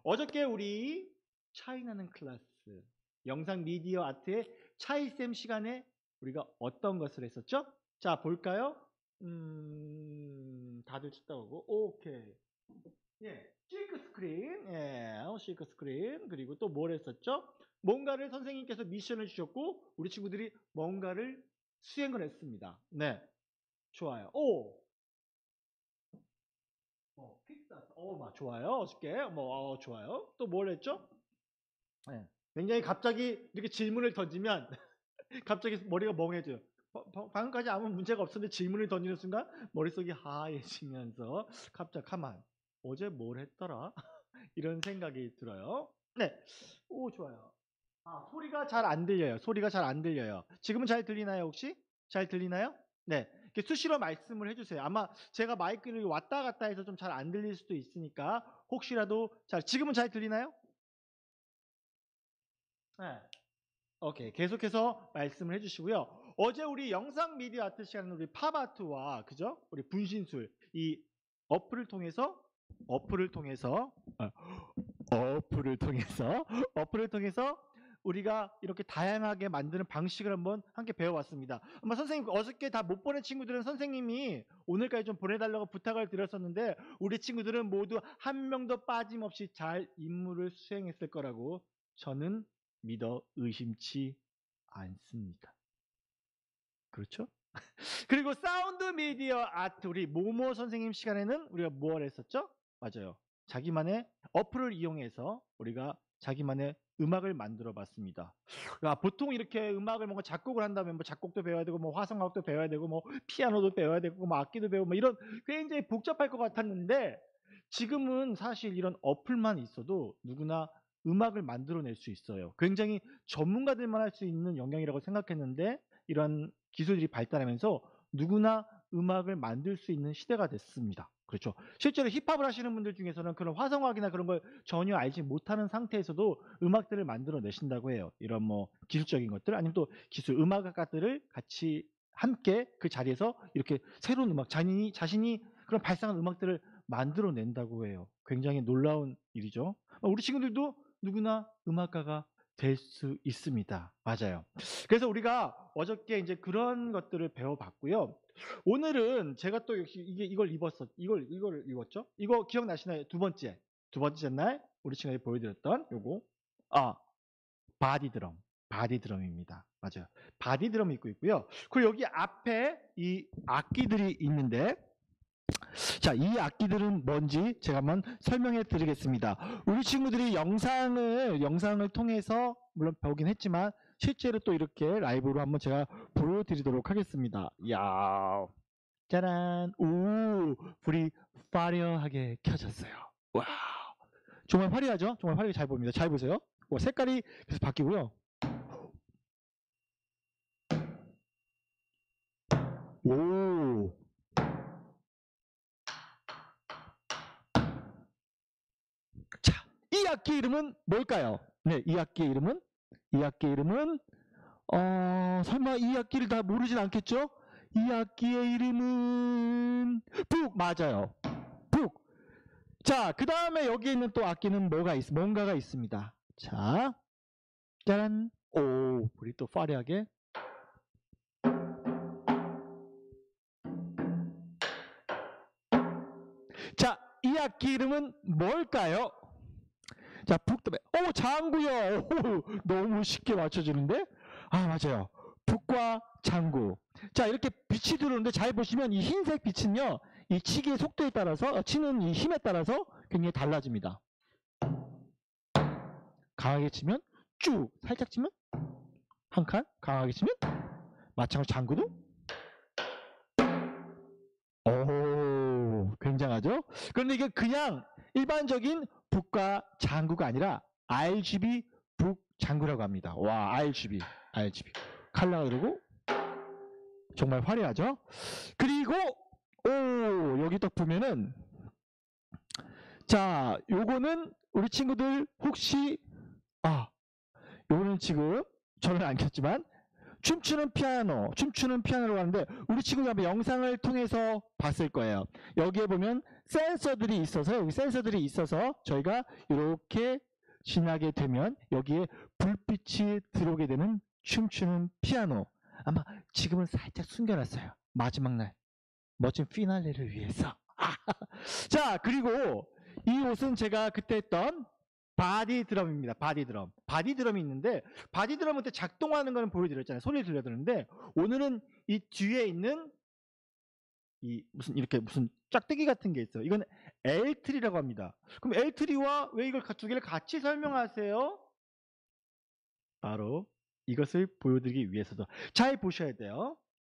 어저께 우리 차이나는 클래스 영상 미디어 아트의 차이쌤 시간에 우리가 어떤 것을 했었죠? 자, 볼까요? 다들 쳤다고. 오케이. 예, 실크 스크린. 예, 실크 스크린. 그리고 또 뭘 했었죠? 뭔가를 선생님께서 미션을 주셨고 우리 친구들이 뭔가를 수행을 했습니다. 네. 좋아요. 픽사스. 좋아요. 어저께. 좋아요. 또 뭘 했죠? 네. 굉장히 갑자기 이렇게 질문을 던지면 갑자기 머리가 멍해져요. 방금까지 아무 문제가 없었는데 질문을 던지는 순간 머릿속이 하얘지면서 갑자기 가만 어제 뭘 했더라? 이런 생각이 들어요. 네. 오, 좋아요. 소리가 잘 안 들려요. 소리가 잘 안 들려요. 지금은 잘 들리나요, 혹시? 잘 들리나요? 네. 이렇게 수시로 말씀을 해주세요. 아마 제가 마이크를 왔다 갔다 해서 좀 잘 안 들릴 수도 있으니까 혹시라도 지금은 잘 들리나요? 네. 오케이. 계속해서 말씀을 해주시고요. 어제 우리 영상 미디어 아트 시간은 우리 팝아트와 그죠? 우리 분신술 이 어플을 통해서 우리가 이렇게 다양하게 만드는 방식을 한번 함께 배워왔습니다. 아마 선생님 어저께 다 못 보낸 친구들은 선생님이 오늘까지 좀 보내달라고 부탁을 드렸었는데 우리 친구들은 모두 한 명도 빠짐없이 잘 임무를 수행했을 거라고 저는 믿어 의심치 않습니다. 그렇죠? 그리고 사운드 미디어 아트 우리 모모 선생님 시간에는 우리가 뭘 했었죠? 맞아요. 자기만의 어플을 이용해서 우리가 자기만의 음악을 만들어 봤습니다. 보통 이렇게 음악을 뭔가 작곡을 한다면 뭐 작곡도 배워야 되고 뭐 화성학도 배워야 되고 뭐 피아노도 배워야 되고 뭐 악기도 배우고 뭐 이런 굉장히 복잡할 것 같았는데 지금은 사실 이런 어플만 있어도 누구나 음악을 만들어낼 수 있어요. 굉장히 전문가들만 할 수 있는 영역이라고 생각했는데 이런 기술들이 발달하면서 누구나 음악을 만들 수 있는 시대가 됐습니다. 그렇죠. 실제로 힙합을 하시는 분들 중에서는 그런 화성학이나 그런 걸 전혀 알지 못하는 상태에서도 음악들을 만들어 내신다고 해요. 이런 뭐 기술적인 것들 아니면 또 기술 음악가들을 같이 함께 그 자리에서 이렇게 새로운 음악 자신이 그런 발상한 음악들을 만들어 낸다고 해요. 굉장히 놀라운 일이죠. 우리 친구들도 누구나 음악가가 될 수 있습니다. 맞아요. 그래서 우리가 어저께 이제 그런 것들을 배워봤고요. 오늘은 제가 또 역시 이걸 입었죠? 이거 기억나시나요? 두 번째 날 우리 친구들이 보여드렸던 요거 바디드럼입니다. 맞아요. 바디드럼 입고 있고요. 그리고 여기 앞에 이 악기들이 있는데 자, 이 악기들은 뭔지 제가 한번 설명해 드리겠습니다. 우리 친구들이 영상을 통해서 물론 배우긴 했지만 실제로 또 이렇게 라이브로 한번 제가 보여드리도록 하겠습니다. 야, 짜란, 오, 불이 화려하게 켜졌어요. 와, 정말 화려하죠? 정말 화려하게 잘 보입니다. 잘 보세요. 색깔이 계속 바뀌고요. 오. 자, 이 악기 이름은 뭘까요? 네, 이 악기 이름은 설마 이 악기를 다 모르진 않겠죠? 이 악기의 이름은 맞아요. 북. 자, 그 다음에 여기 있는 또 악기는 뭔가가 있습니다. 자, 짜란. 오, 불이 또 화려하게. 자, 이 악기 이름은 뭘까요? 자, 장구요. 너무 쉽게 맞춰주는데? 맞아요. 북과 장구. 자, 이렇게 빛이 들어오는데 잘 보시면 이 흰색 빛은요, 이 치기의 속도에 따라서, 치는 이 힘에 따라서 굉장히 달라집니다. 강하게 치면 쭉, 살짝 치면 한 칸, 강하게 치면 마찬가지로 장구도 오, 굉장하죠? 그런데 이게 그냥 일반적인 북과 장구가 아니라 RGB 북 장구라고 합니다. 와, RGB. 칼라가 그리고 정말 화려하죠? 그리고 여기 또 보면은 자, 요거는 우리 친구들 혹시 요거는 지금 저는 안 켰지만 춤추는 피아노라고 하는데 우리 친구들 아마 영상을 통해서 봤을 거예요. 여기에 보면 센서들이 있어서 여기 센서들이 있어서 저희가 이렇게 지나게 되면 여기에 불빛이 들어오게 되는 춤추는 피아노. 아마 지금은 살짝 숨겨놨어요. 마지막 날 멋진 피날레를 위해서. 자, 그리고 이 옷은 제가 그때 했던 바디 드럼입니다. 바디 드럼. 바디 드럼이 있는데 바디 드럼은 그때 작동하는 거는 보여드렸잖아요. 소리 들려드렸는데 오늘은 이 뒤에 있는 이 무슨 이렇게 무슨 짝대기 같은 게 있어요. 이건 L트리라고 합니다. 그럼 L트리와 왜 이걸 두 개를 같이 설명하세요? 바로 이것을 보여드리기 위해서도 잘 보셔야 돼요.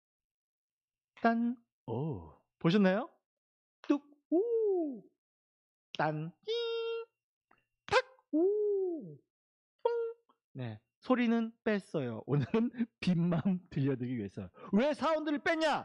딴, 오, 보셨나요? 뚝, 오, 딴, 띵, 탁, 오, 똥. 네, 소리는 뺐어요. 오늘은 빛만 들려드리기 위해서. 왜 사운드를 뺐냐?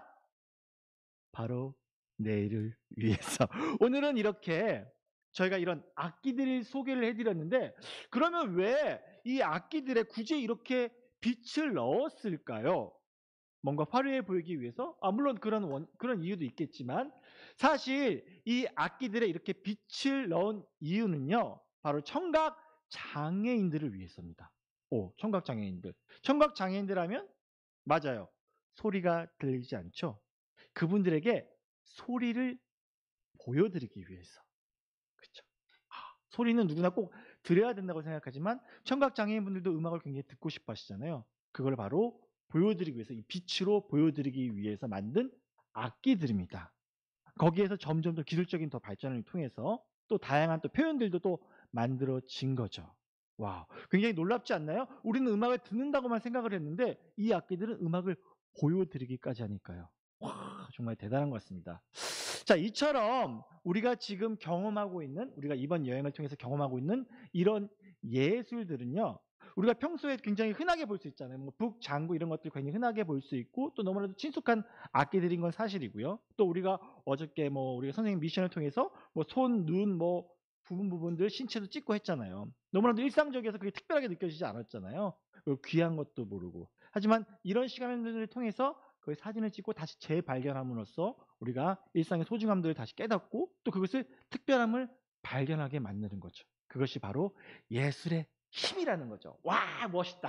바로 내일을 위해서. 오늘은 이렇게 저희가 이런 악기들을 소개를 해드렸는데 그러면 왜 이 악기들에 굳이 이렇게 빛을 넣었을까요? 뭔가 화려해 보이기 위해서? 물론 그런 이유도 있겠지만 사실 이 악기들에 이렇게 빛을 넣은 이유는요. 바로 청각 장애인들을 위해서입니다. 청각 장애인들. 청각 장애인들 하면 맞아요. 소리가 들리지 않죠. 그분들에게 소리를 보여드리기 위해서. 그렇죠. 소리는 누구나 꼭 들어야 된다고 생각하지만 청각 장애인분들도 음악을 굉장히 듣고 싶어 하시잖아요. 그걸 바로 보여드리기 위해서 이 빛으로 보여드리기 위해서 만든 악기들입니다. 거기에서 점점 더 기술적인 더 발전을 통해서 또 다양한 또 표현들도 또 만들어진 거죠. 와, 굉장히 놀랍지 않나요? 우리는 음악을 듣는다고만 생각을 했는데 이 악기들은 음악을 보여드리기까지 하니까요. 와, 정말 대단한 것 같습니다. 자, 이처럼 우리가 지금 경험하고 있는, 우리가 이번 여행을 통해서 경험하고 있는 이런 예술들은요, 우리가 평소에 굉장히 흔하게 볼 수 있잖아요. 뭐 북, 장구 이런 것들 굉장히 흔하게 볼 수 있고 또 너무나도 친숙한 악기들인 건 사실이고요. 또 우리가 어저께 우리가 선생님 미션을 통해서 손, 눈, 부분들 신체도 찍고 했잖아요. 너무나도 일상적이어서 그게 특별하게 느껴지지 않았잖아요. 귀한 것도 모르고. 하지만 이런 시간들을 통해서 그 사진을 찍고 다시 재발견함으로써 우리가 일상의 소중함들을 다시 깨닫고 또 그것을 특별함을 발견하게 만드는 거죠. 그것이 바로 예술의 힘이라는 거죠. 와, 멋있다.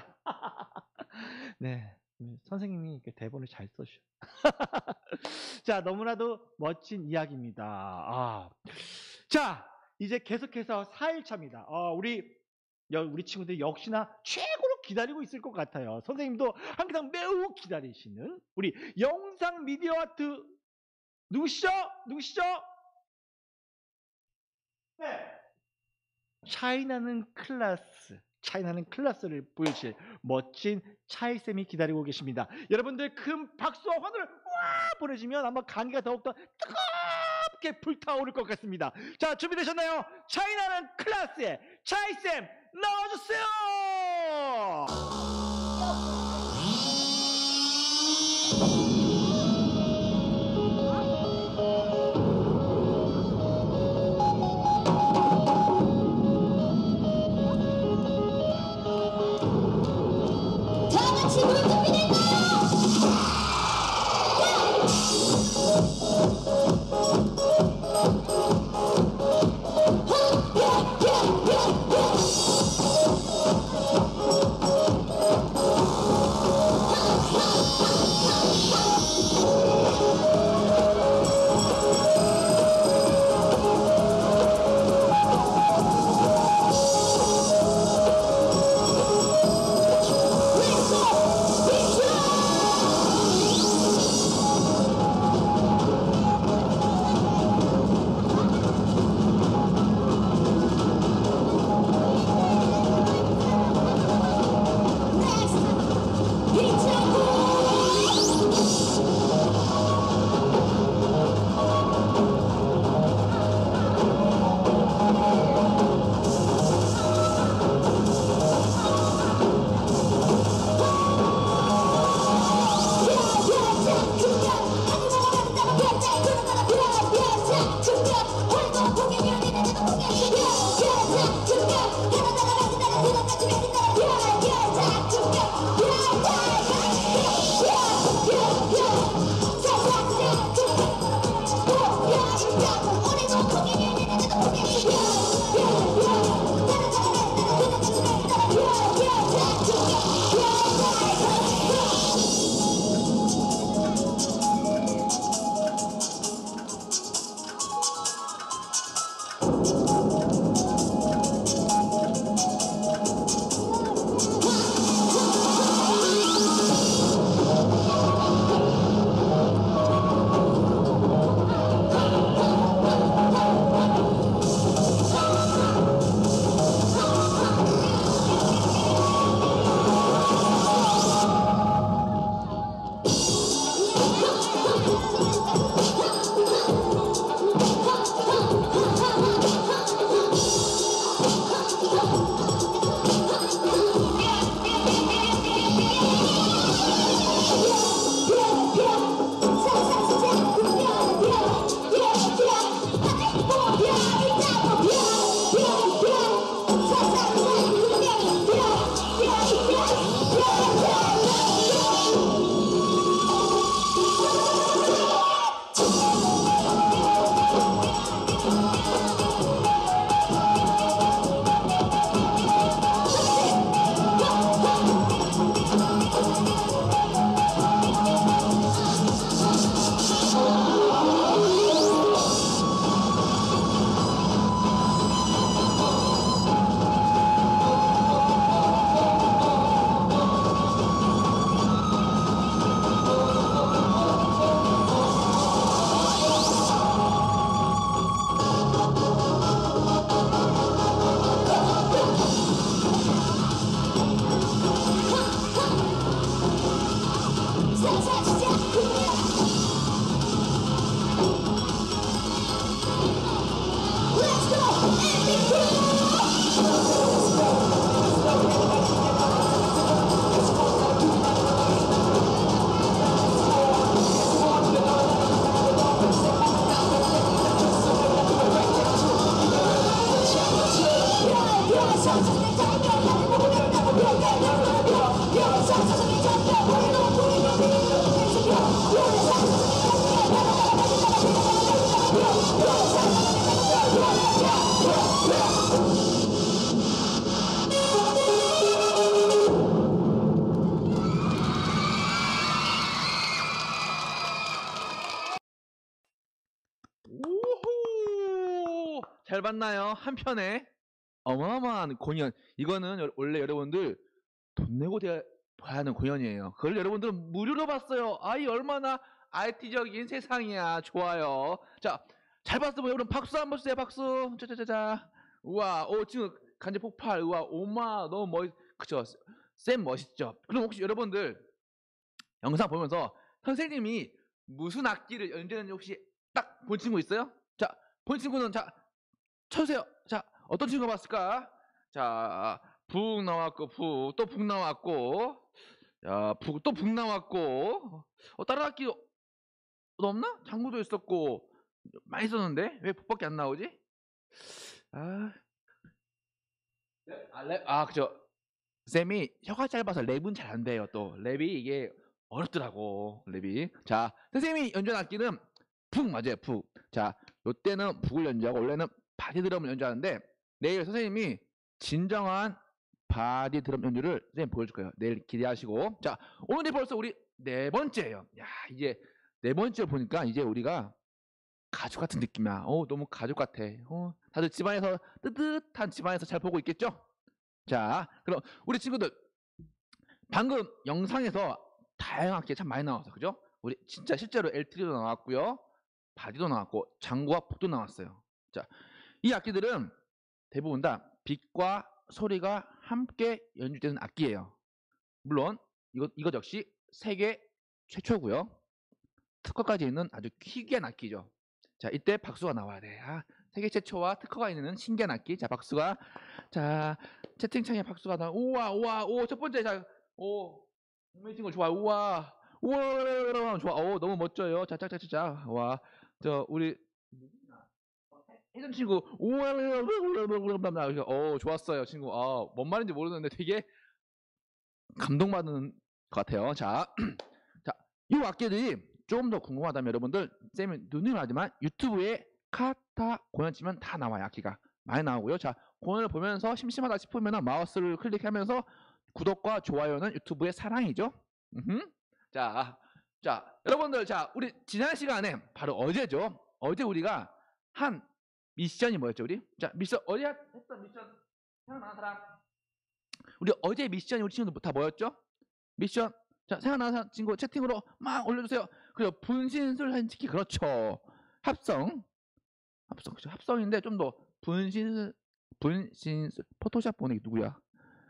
네, 선생님이 이렇게 대본을 잘 써주셔. 자, 너무나도 멋진 이야기입니다. 자, 이제 계속해서 4일차입니다. 우리 친구들이 역시나 최고로 기다리고 있을 것 같아요. 선생님도 항상 매우 기다리시는 우리 영상 미디어 아트 누구시죠? 네. 차이나는 클래스를 보여주실 멋진 차이쌤이 기다리고 계십니다. 여러분들 큰 박수와 환호를 보내주시면 아마 강의가 더욱더 뜨겁게 불타오를 것 같습니다. 자, 준비되셨나요? 차이나는 클래스의 차이쌤 나와주세요. 오호! 잘 봤나요? 한편에 어마어마한 공연. 이거는 원래 여러분들 돈 내고 봐야 하는 공연이에요. 그걸 여러분들은 무료로 봤어요. 아이 얼마나 IT적인 세상이야. 좋아요. 자, 잘 봤어. 여러분 박수 한번 주세요. 박수. 짜자자자. 우와, 지금 간지 폭발. 우와, 오마 너무 그쵸? 쌤 멋있죠? 그럼 혹시 여러분들 영상 보면서 선생님이 무슨 악기를 연주하는지 혹시 딱 본 친구 있어요? 자, 본 친구는 자 쳐주세요. 자, 어떤 친구가 봤을까? 자, 북 나왔고 또 북 나왔고, 자, 또 북 나왔고, 다른 악기 없나? 장구도 있었고 많이 썼는데 왜 북밖에 안 나오지? 그죠. 쌤이 혀가 짧아서 랩은 잘 안 돼요. 또 랩이 이게 어렵더라고. 랩이. 자, 선생님이 연주한 악기는 북 맞아요. 북. 자, 요때는 북을 연주하고 원래는 바디 드럼을 연주하는데 내일 선생님이 진정한 바디 드럼 연주를 선생님 보여줄 거예요. 내일 기대하시고. 자, 오늘이 벌써 우리 네 번째예요. 야, 이제 네 번째 보니까 이제 우리가 가족 같은 느낌이야. 너무 가족 같아. 다들 집안에서 뜨뜻한 집안에서 잘 보고 있겠죠? 자, 그럼 우리 친구들 방금 영상에서 다양한 악기 참 많이 나왔어, 그죠? 우리 진짜 실제로 엘트리도 나왔고요, 바디도 나왔고, 장구와 북도 나왔어요. 자, 이 악기들은 대부분 다 빛과 소리가 함께 연주되는 악기예요. 물론 이것 역시 세계 최초고요. 특허까지 있는 아주 희귀한 악기죠. 자, 이때 박수가 나와야 돼. 세계 최초와 특허가 있는 신기한 악기. 자, 박수가. 자, 채팅창에 박수가 나. 우와, 우와, 첫 번째. 자, 유명해진 거 좋아. 우와, 우와, 좋아. 너무 멋져요. 자, 자. 와, 우리 혜전 친구. 우와, 좋았어요, 친구. 뭔 말인지 모르는데 되게 감동받는 것 같아요. 자, 자, 이 악기들이 조금 더 궁금하다면 여러분들 쌤이 누누이하지만 유튜브에 카타 공연 치면 다 나와요. 악기가 많이 나오고요. 자, 공연을 보면서 심심하다 싶으면 마우스를 클릭하면서 구독과 좋아요는 유튜브의 사랑이죠. 자, 여러분들, 자, 우리 지난 시간에 바로 어제죠. 어제 우리가 한 미션이 뭐였죠, 우리? 자, 미션 어제 했던 미션 생각나는 사람? 우리 어제 미션이 우리 친구들 다 뭐였죠? 미션. 자, 생각나는 친구 채팅으로 막 올려주세요. 그리고 분신술 한치키. 그렇죠. 합성 그렇죠. 합성인데 좀 더 분신술 포토샵 보내기 누구야?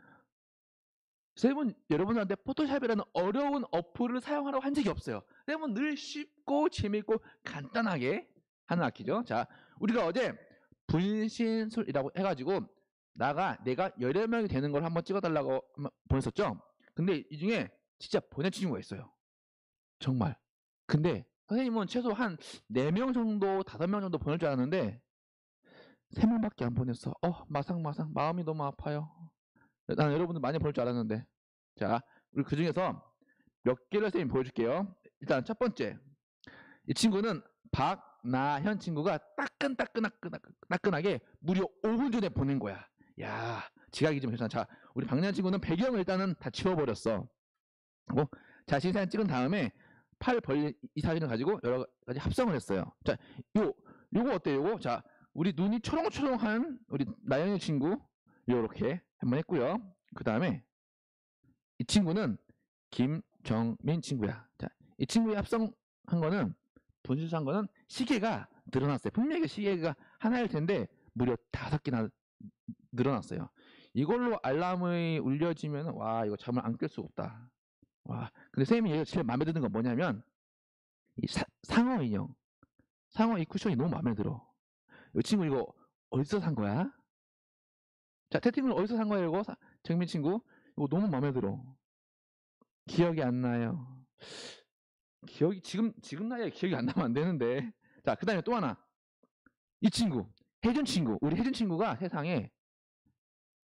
쌤은 여러분한테 포토샵이라는 어려운 어플을 사용하라고 한 적이 없어요. 쌤은 늘 쉽고 재밌고 간단하게 하는 악기죠. 자, 우리가 어제 분신술이라고 해가지고 내가 여러 명이 되는 걸 한번 찍어달라고 보냈었죠. 근데 이 중에 진짜 보낸 친구가 있어요. 정말. 근데 선생님은 최소 한 4명 정도, 5명 정도 보낼 줄 알았는데 3명밖에 안 보냈어. 마상마상 마음이 너무 아파요. 난 여러분들 많이 보낼 줄 알았는데. 자, 우리 그 중에서 몇 개를 선생님 보여줄게요. 일단 첫 번째, 이 친구는 박나현 친구가 따끈하게 무려 5분 전에 보낸 거야. 야, 지각이 좀 괜찮아. 자, 우리 박나현 친구는 배경을 일단은 다 지워버렸어. 하고 자신 사진 찍은 다음에 팔 벌린 이 사진을 가지고 여러 가지 합성을 했어요. 자, 요거 어때요? 요거. 자, 우리 눈이 초롱초롱한 우리 나영이 친구 요렇게 한번 했고요. 그 다음에 이 친구는 김정민 친구야. 자, 이 친구의 합성한 거는 분실한 거는 시계가 늘어났어요. 분명히 시계가 하나일 텐데 무려 5개나 늘어났어요. 이걸로 알람이 울려지면 와, 이거 잠을 안 깰 수가 없다. 와, 근데 선생님이 얘가 제일 마음에 드는 건 뭐냐면 이 상어 인형, 상어 이 쿠션이 너무 마음에 들어. 이 친구 이거 어디서 산 거야? 자, 채팅을 어디서 산 거야 이거? 정민 친구 이거 너무 마음에 들어. 기억이 안 나요. 기억이 지금 나이에 기억이 안 나면 안 되는데. 자, 그 다음에 또 하나. 이 친구 혜준 친구, 우리 혜준 친구가 세상에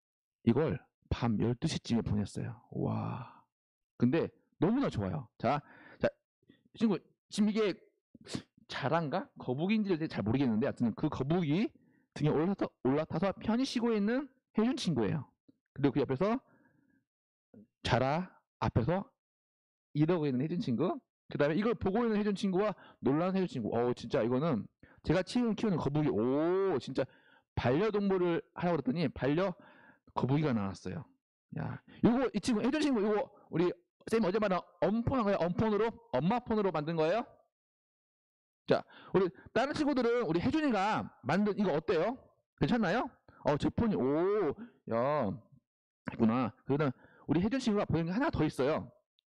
이걸 밤 12시쯤에 보냈어요. 와. 근데 너무나 좋아요. 자, 친구, 지금 이게 자란가? 거북인지를 잘 모르겠는데, 하여튼 그 거북이 등에 올라타서 편히 쉬고 있는 혜준 친구예요. 그리고 그 옆에서 자라 앞에서 이러고 있는 혜준 친구. 그 다음에 이걸 보고 있는 혜준 친구와 놀라는 혜준 친구. 진짜 이거는 제가 키우는 거북이, 진짜 반려동물을 하라고 그랬더니 거북이가 나왔어요. 야, 이 친구, 혜준 친구, 이거 우리 쌤이 어제 말한 엄폰한 거예요? 엄폰으로? 엄마 폰으로 만든 거예요? 자, 우리 다른 친구들은 우리 혜준이가 만든 이거 어때요? 괜찮나요? 제 폰이, 야, 있구나. 그러다 우리 혜준 친구가 보낸 게 하나 더 있어요.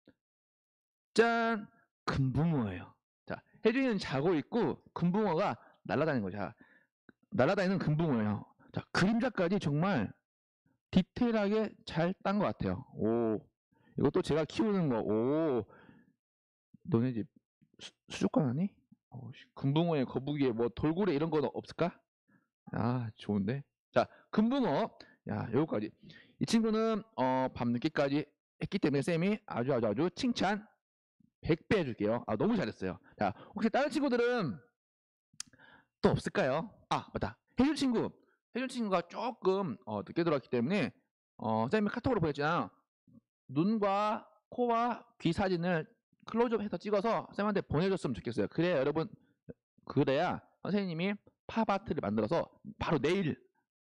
짠! 금붕어예요. 자, 혜준이는 자고 있고 금붕어가 날아다니는 거죠. 자, 날아다니는 금붕어예요. 자, 그림자까지 정말 디테일하게 잘 딴 것 같아요. 이것도 제가 키우는 거. 너네 집 수족관 아니? 금붕어에 거북이에 뭐 돌고래 이런 거 없을까? 좋은데. 자, 금붕어. 야, 요거까지. 이 친구는 밤늦게까지 했기 때문에 쌤이 아주 칭찬 100배 해줄게요. 너무 잘했어요. 자, 혹시 다른 친구들은 또 없을까요? 맞다. 혜준 친구가 조금 늦게 들어왔기 때문에 쌤이 카톡으로 보냈잖아. 눈과 코와 귀 사진을 클로즈업 해서 찍어서 쌤한테 보내줬으면 좋겠어요. 그래야 선생님이 팝아트를 만들어서 바로 내일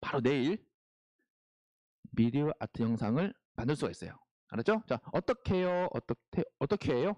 미디어 아트 영상을 만들 수가 있어요. 알았죠? 자, 어떻게 해요? 어떻게 해요?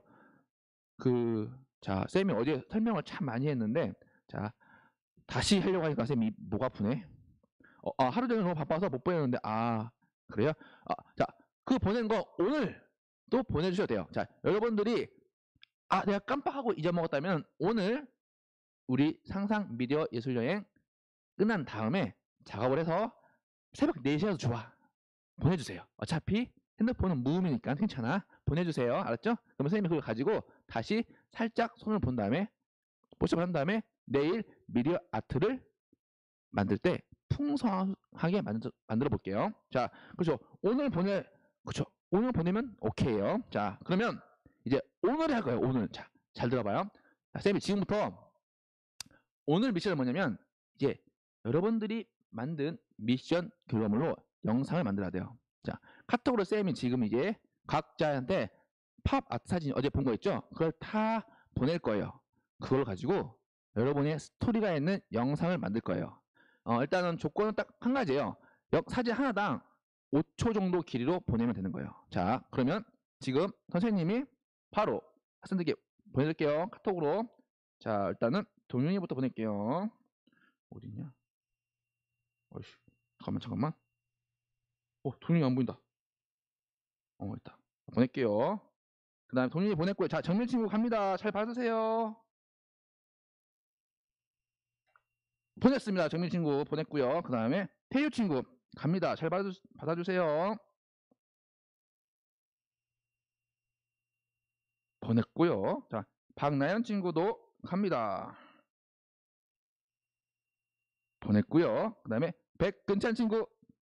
자, 쌤이 어제 설명을 참 많이 했는데, 자, 다시 하려고 하니까 쌤이 목 아프네. 하루 종일 너무 바빠서 못 보냈는데, 그래요? 자, 그 보낸 거 오늘 또 보내주셔도 돼요. 자, 여러분들이, 내가 깜빡하고 잊어먹었다면, 오늘 우리 상상 미디어 예술여행 끝난 다음에 작업을 해서 새벽 4시라도 좋아. 보내주세요. 어차피 핸드폰은 무음이니까 괜찮아. 보내주세요. 알았죠? 그러면 선생님이 그걸 가지고 다시 살짝 손을 본 다음에 포샵을 한 다음에 내일 미디어 아트를 만들 때 풍성하게 만들어 볼게요. 자, 그렇죠. 오늘 보내면 오케이요. 자, 그러면 이제 오늘 할 거예요. 오늘. 자, 잘 들어봐요. 자, 쌤이 지금부터 오늘 미션은 뭐냐면 이제 여러분들이 만든 미션 결과물로 영상을 만들어야 돼요. 자, 카톡으로 쌤이 지금 이제 각자한테 팝 아트 사진 어제 본 거 있죠? 그걸 다 보낼 거예요. 그걸 가지고 여러분의 스토리가 있는 영상을 만들 거예요. 일단은 조건은 딱 한 가지예요. 사진 하나당 5초 정도 길이로 보내면 되는 거예요. 자, 그러면 지금 선생님이 바로 학생들께 보내드릴게요. 카톡으로. 자, 일단은 동윤이부터 보낼게요. 어딨냐? 어이씨, 잠깐만. 동윤이 안 보인다. 있다. 보낼게요. 그 다음에 동윤이 보냈고요. 자, 정민 친구 갑니다. 잘 받으세요. 보냈습니다. 정민 친구 보냈고요. 그 다음에 태유 친구 갑니다. 잘 받아주세요. 보냈고요. 자, 박나연 친구도 갑니다. 보냈고요. 그 다음에 백근찬 친구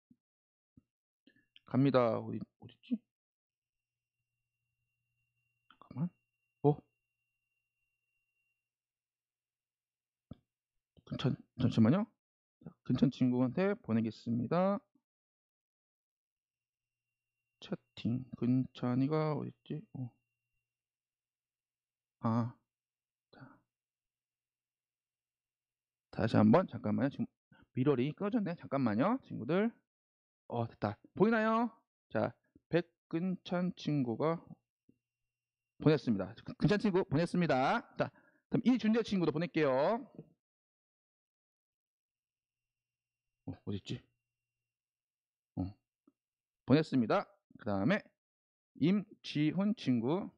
갑니다. 어딨지? 잠깐만. 잠시만요. 근찬 친구한테 보내겠습니다. 채팅. 근찬이가 어딨지? 자. 다시 한번 잠깐만요. 지금 미러링이 끊어졌네. 잠깐만요. 친구들. 됐다. 보이나요? 자, 백근찬 친구가 보냈습니다. 근찬 친구 보냈습니다. 자, 그럼 이준재 친구도 보낼게요. 어딨지? 보냈습니다. 그 다음에 임지훈 친구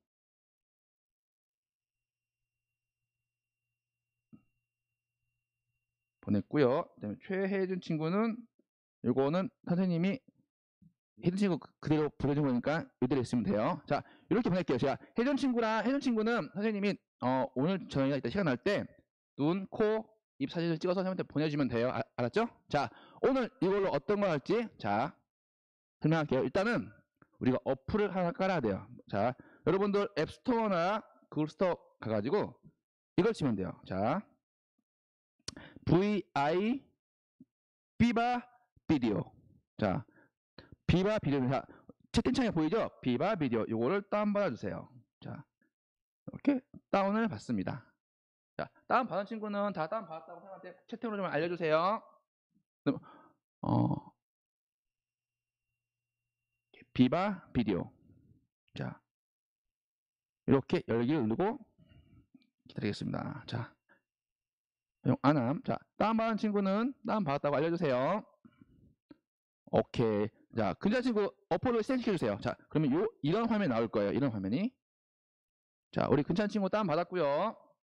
보냈고요. 그 다음에 최혜준 친구는 이거는 선생님이 혜준 친구 그대로 보내준 거니까 이대로 있으면 돼요. 자, 이렇게 보낼게요. 제가 혜준 친구는 선생님이 오늘 저녁에 이따 시간 날 때 눈, 코, 입 사진을 찍어서 선생님한테 보내주면 돼요. 알았죠? 자, 오늘 이걸로 어떤 거 할지 자 설명할게요. 일단은 우리가 어플을 하나 깔아야 돼요. 자, 여러분들 앱스토어나 구글 스토어 가가지고 이걸 치면 돼요. 자, VI 비바 비디오. 자, 비바 비디오. 자, 채팅창에 보이죠? 비바 비디오. 요거를 다운받아 주세요. 자, 이렇게 다운을 받습니다. 자, 다운 받은 친구는 다 다운 받았다고 선생님한테 채팅으로 좀 알려주세요. 비바 비디오. 자, 이렇게 열기를 누르고 기다리겠습니다. 자, 안함. 자, 다운받은 친구는 다운받았다고 알려주세요. 오케이. 자, 근자 친구 어플을 실행시켜주세요. 자, 그러면 이런 화면이 나올 거예요. 이런 화면이. 자, 우리 근찬 친구 다운받았고요.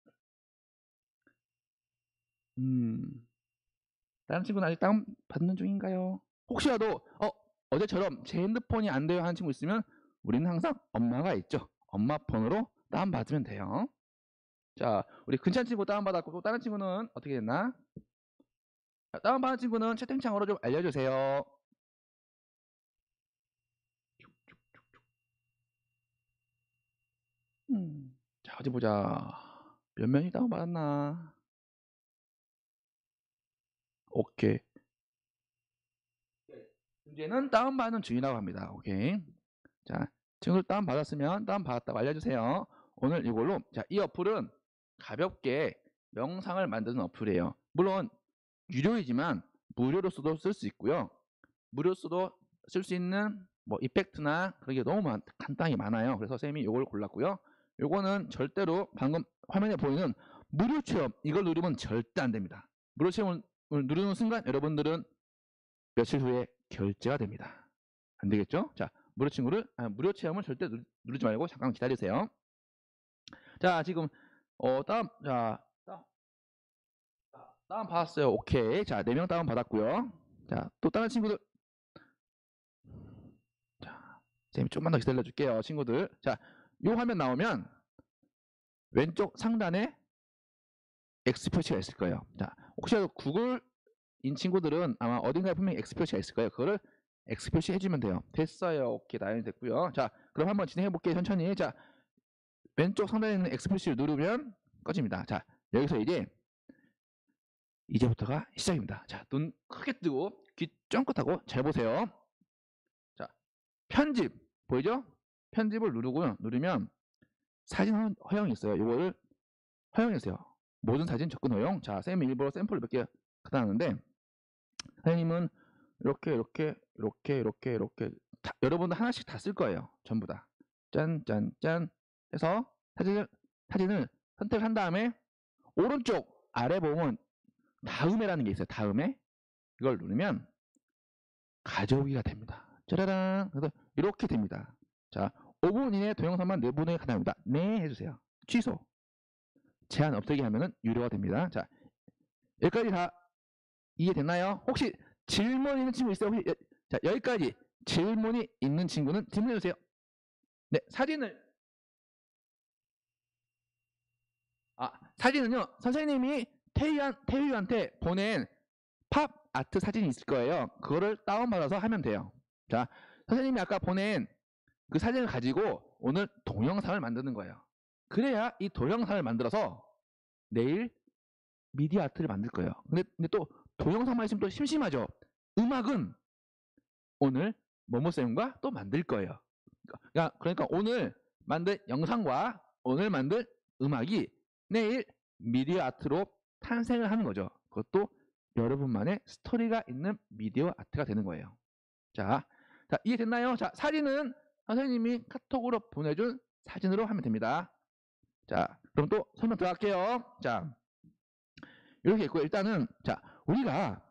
다른 친구는 아직 다운받는 중인가요? 혹시라도 어제처럼 제 핸드폰이 안 돼요 하는 친구 있으면 우리는 항상 엄마가 있죠. 엄마 폰으로 다운받으면 돼요. 자, 우리 근찬 친구 다운받았고 또 다른 친구는 어떻게 됐나? 자, 다운받은 친구는 채팅창으로 좀 알려주세요. 자, 어디 보자. 몇 명이 다운받았나? 오케이. 문제는 다운받는 중이라고 합니다. 오케이. 자, 친구들 다운받았으면 다운받았다고 알려주세요. 오늘 이걸로, 자, 이 어플은 가볍게 영상을 만드는 어플이에요. 물론, 유료이지만 무료로서도 쓸 수 있고요. 무료로서도 쓸 수 있는 뭐 이펙트나 그런 게 너무 간단히 많아요. 그래서 쌤이 이걸 골랐고요. 요거는 절대로 방금 화면에 보이는 무료 체험, 이걸 누르면 절대 안 됩니다. 무료 체험을 누르는 순간 여러분들은 며칠 후에 결제가 됩니다. 안 되겠죠? 자, 무료 체험을 절대 누르지 말고 잠깐 기다리세요. 자, 지금 다운 받았어요. 오케이. 자, 4명 다운 받았고요. 자, 또 다른 친구들. 자, 쌤이 좀만 더 기다려 줄게요, 친구들. 자, 요 화면 나오면 왼쪽 상단에 X 표시가 있을 거예요. 자, 혹시라도 구글인 친구들은 아마 어딘가에 분명히 X 표시가 있을 거예요. 그거를 X 표시 해주면 돼요. 됐어요. 오케이, 나연이 됐고요. 자, 그럼 한번 진행해 볼게요. 천천히. 자, 왼쪽 상단에 있는 X 표시를 누르면 꺼집니다. 자, 여기서 이제부터가 시작입니다. 자, 눈 크게 뜨고 귀 쫑긋하고 잘 보세요. 자, 편집 보이죠? 편집을 누르면 사진 허용이 있어요. 이거를 허용했어요. 모든 사진 접근 허용. 자, 쌤이 일부러 샘플을 몇 개 갖다 놨는데 선생님은 이렇게 여러분도 하나씩 다 쓸 거예요. 전부 다. 짠 해서 사진을 선택한 다음에 오른쪽 아래 보면 다음에라는 게 있어요. 다음에 이걸 누르면 가져오기가 됩니다. 짜라란. 그래서 이렇게 됩니다. 자, 5분 이내 동영상만 내보내기 가능합니다. 네 해주세요. 취소. 제한 없애기 하면은 유료가 됩니다. 자, 여기까지 다 이해됐나요? 혹시 질문 있는 친구 있어요? 혹시, 자, 여기까지 질문이 있는 친구는 질문해 주세요. 네, 사진은요, 선생님이 태유한테 보낸 팝 아트 사진이 있을 거예요. 그거를 다운받아서 하면 돼요. 자, 선생님이 아까 보낸 그 사진을 가지고 오늘 동영상을 만드는 거예요. 그래야 이 동영상을 만들어서 내일 미디어 아트를 만들 거예요. 근데 또 동영상만 있으면 또 심심하죠. 음악은 오늘 모모쌤과 또 만들 거예요. 그러니까 오늘 만든 영상과 오늘 만든 음악이 내일 미디어 아트로 탄생을 하는 거죠. 그것도 여러분만의 스토리가 있는 미디어 아트가 되는 거예요. 자, 이해됐나요? 자, 사진은 선생님이 카톡으로 보내준 사진으로 하면 됩니다. 자, 그럼 또 설명 들어갈게요. 자, 이렇게 있고요. 일단은 자, 우리가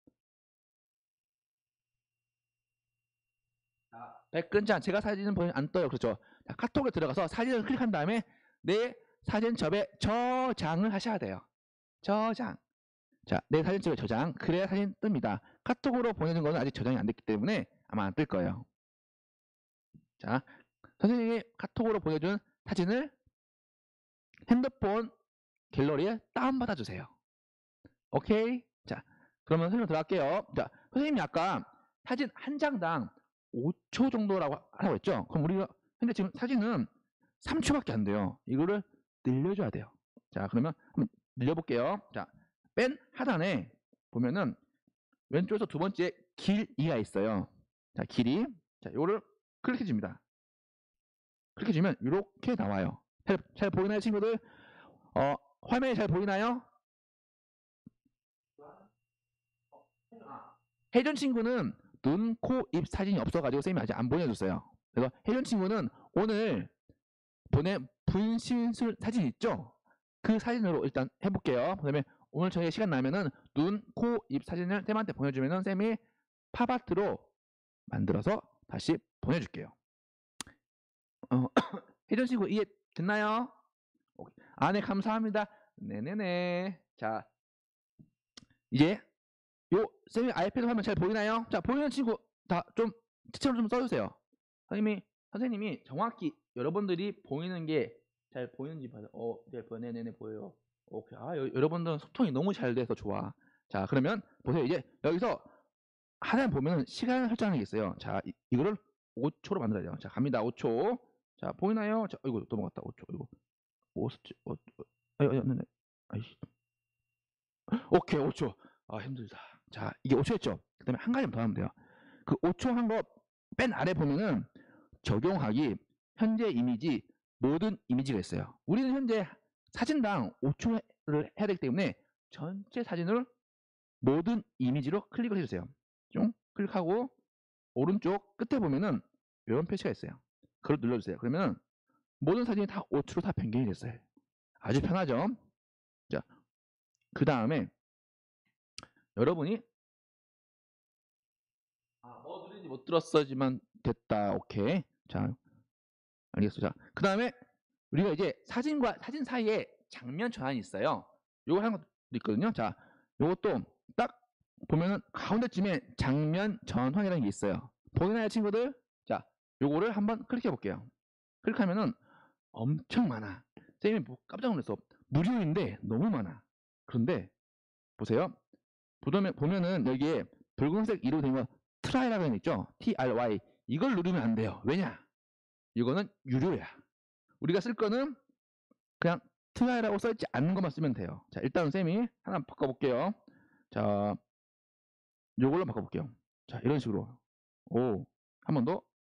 백근자 제가 사진은 보면 안 떠요. 그렇죠? 자, 카톡에 들어가서 사진을 클릭한 다음에 내 사진첩에 저장을 하셔야 돼요. 저장. 자, 내 사진첩에 저장. 그래야 사진 뜹니다. 카톡으로 보내는 거는 아직 저장이 안 됐기 때문에 아마 안 뜰 거예요. 자, 선생님이 카톡으로 보내준 사진을 핸드폰 갤러리에 다운받아 주세요. 오케이? 자, 그러면 설명 들어갈게요. 자, 선생님이 아까 사진 한 장당 5초 정도라고 하라고 했죠. 그럼 우리가 현재 지금 사진은 3초밖에 안 돼요. 이거를 늘려줘야 돼요. 자, 그러면 한번 늘려볼게요. 자, 맨 하단에 보면은 왼쪽에서 두 번째 길이가 있어요. 자, 길이. 자, 이거를 클릭해 줍니다. 클릭해 주면 이렇게 나와요. 잘 보이나요, 친구들? 화면이 잘 보이나요? 혜준 친구는 눈, 코, 입 사진이 없어가지고 쌤이 아직 안 보내줬어요. 그래서 혜준 친구는 오늘 보낸 분신술 사진 있죠? 그 사진으로 일단 해볼게요. 그다음에 오늘 저희 시간 나면은 눈, 코, 입 사진을 쌤한테 보내주면은 쌤이 팝아트로 만들어서 다시 보내줄게요. 혜준 친구 이해 됐나요? 아, 네, 감사합니다. 네네네. 자, 이제 요 쌤이 아이패드 화면 잘 보이나요? 자, 보이는 친구 다 좀 채팅으로 좀 써주세요. 선생님이 정확히 여러분들이 보이는 게 잘 보이는지 봐요. 네, 네네네 보여요. 오케이. 아, 여러분들은 소통이 너무 잘 돼서 좋아. 자, 그러면 보세요. 이제 여기서 하나 보면 시간을 설정하는 게 있어요. 자, 이거를 5초로 만들어야 돼요. 자, 갑니다. 5초. 자, 보이나요? 자, 이거 넘어갔다. 5초. 이거. 네. 아이씨. 오케이, 5초. 아, 힘들다. 자, 이게 5초였죠? 그 다음에 한 가지만 더 하면 돼요. 그 5초 한 거 맨 아래 보면은 적용하기, 현재 이미지, 모든 이미지가 있어요. 우리는 현재 사진당 5초를 해야 되기 때문에 전체 사진을 모든 이미지로 클릭을 해주세요. 좀 클릭하고 오른쪽 끝에 보면은 이런 표시가 있어요. 그걸 눌러주세요. 그러면 모든 사진이 다 5초로 다 변경이 됐어요. 아주 편하죠? 자, 그 다음에 여러분이 뭐 들은지 못 들었어지만 됐다. 오케이. 자, 알겠어. 자, 그 다음에 우리가 이제 사진과 사진 사이에 장면 전환이 있어요. 요거 하는 것도 있거든요. 자, 요것도 딱 보면은 가운데쯤에 장면 전환이라는 게 있어요. 보이나요, 친구들? 자, 요거를 한번 클릭해 볼게요. 클릭하면은 엄청 많아. 쌤이 깜짝 놀랐어. 무료인데 너무 많아. 그런데 보세요. 보면은 여기에 붉은색 이로 된 거 트라이라고 되어 있죠? TRY. 이걸 누르면 안 돼요. 왜냐? 이거는 유료야. 우리가 쓸 거는 그냥 트라이라고 써있지 않는 것만 쓰면 돼요. 자, 일단 쌤이 하나 바꿔볼게요. 자, 요걸로 바꿔볼게요. 자, 이런 식으로. 오, 한 번 더.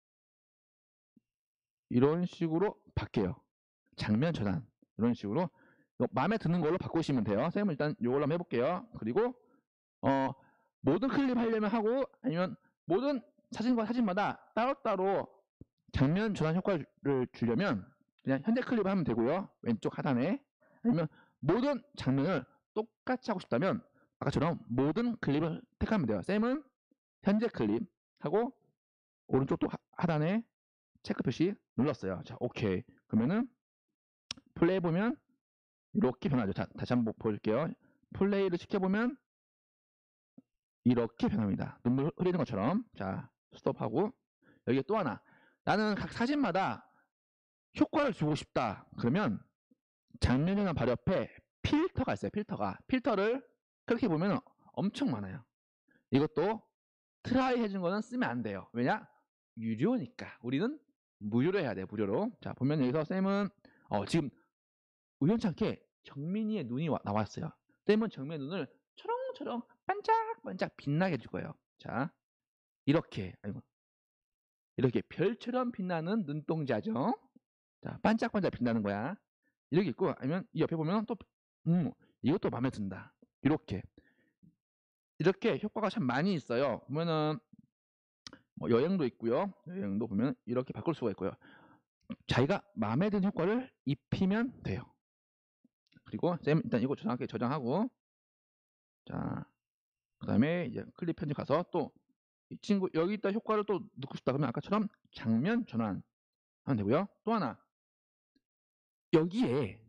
이런 식으로 바뀌어요. 장면 전환. 이런 식으로. 마음에 드는 걸로 바꾸시면 돼요. 쌤은 일단 요걸로 한번 해볼게요. 그리고, 모든 클립 하려면 하고, 아니면 모든 사진과 사진마다 따로따로 장면 전환 효과를 주려면 그냥 현재 클립을 하면 되고요. 왼쪽 하단에. 아니면 모든 장면을 똑같이 하고 싶다면 아까처럼 모든 클립을 택하면 돼요. 쌤은 현재 클립 하고 오른쪽 또 하단에 체크 표시 눌렀어요. 자, 오케이. 그러면은 플레이 보면 이렇게 변하죠. 자, 다시 한번 보여줄게요. 플레이를 시켜보면 이렇게 변합니다. 눈물 흐리는 것처럼. 자, 스톱하고 여기 또 하나. 나는 각 사진마다 효과를 주고 싶다. 그러면 장면이나 바로 옆에 필터가 있어요. 필터를 그렇게 보면 엄청 많아요. 이것도 트라이 해준 거는 쓰면 안 돼요. 왜냐? 유료니까. 우리는 무료로 해야 돼요. 무료로. 자, 보면 여기서 쌤은 지금 우연찮게 정민이의 눈이 나왔어요. 쌤은 정민의 눈을 초롱초롱 반짝반짝 빛나게 해줄 거예요. 자, 이렇게 별처럼 빛나는 눈동자죠. 자, 반짝반짝 빛나는 거야. 이렇게 있고, 아니면 이 옆에 보면 또, 이것도 마음에 든다. 이렇게 효과가 참 많이 있어요. 보면은, 뭐 여행도 있고요. 여행도 보면 이렇게 바꿀 수가 있고요. 자기가 마음에 드는 효과를 입히면 돼요. 그리고 쌤 일단 이거 정확하게 저장하고, 자, 그 다음에 이제 클립 편집 가서 또 이 친구 여기다 효과를 또 넣고 싶다 그러면 아까처럼 장면 전환 하면 되고요. 또 하나 여기에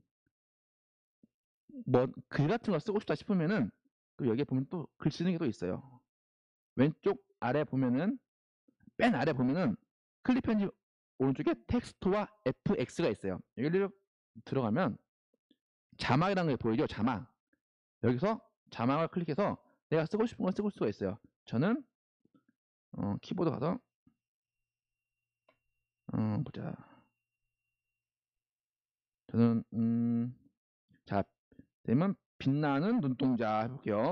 뭐 글 같은 거 쓰고 싶다 싶으면은 또 여기에 보면 또 글 쓰는 게 또 있어요. 왼쪽 아래 보면은 맨 아래 보면은 클립 편집 오른쪽에 텍스트와 FX가 있어요. 여기를 들어가면 자막이라는 게 보이죠? 자막. 여기서 자막을 클릭해서 내가 쓰고 싶은 걸 쓰고 수가 있어요. 저는 키보드 가서 보자. 저는 자, 쌤은 빛나는 눈동자 해볼게요.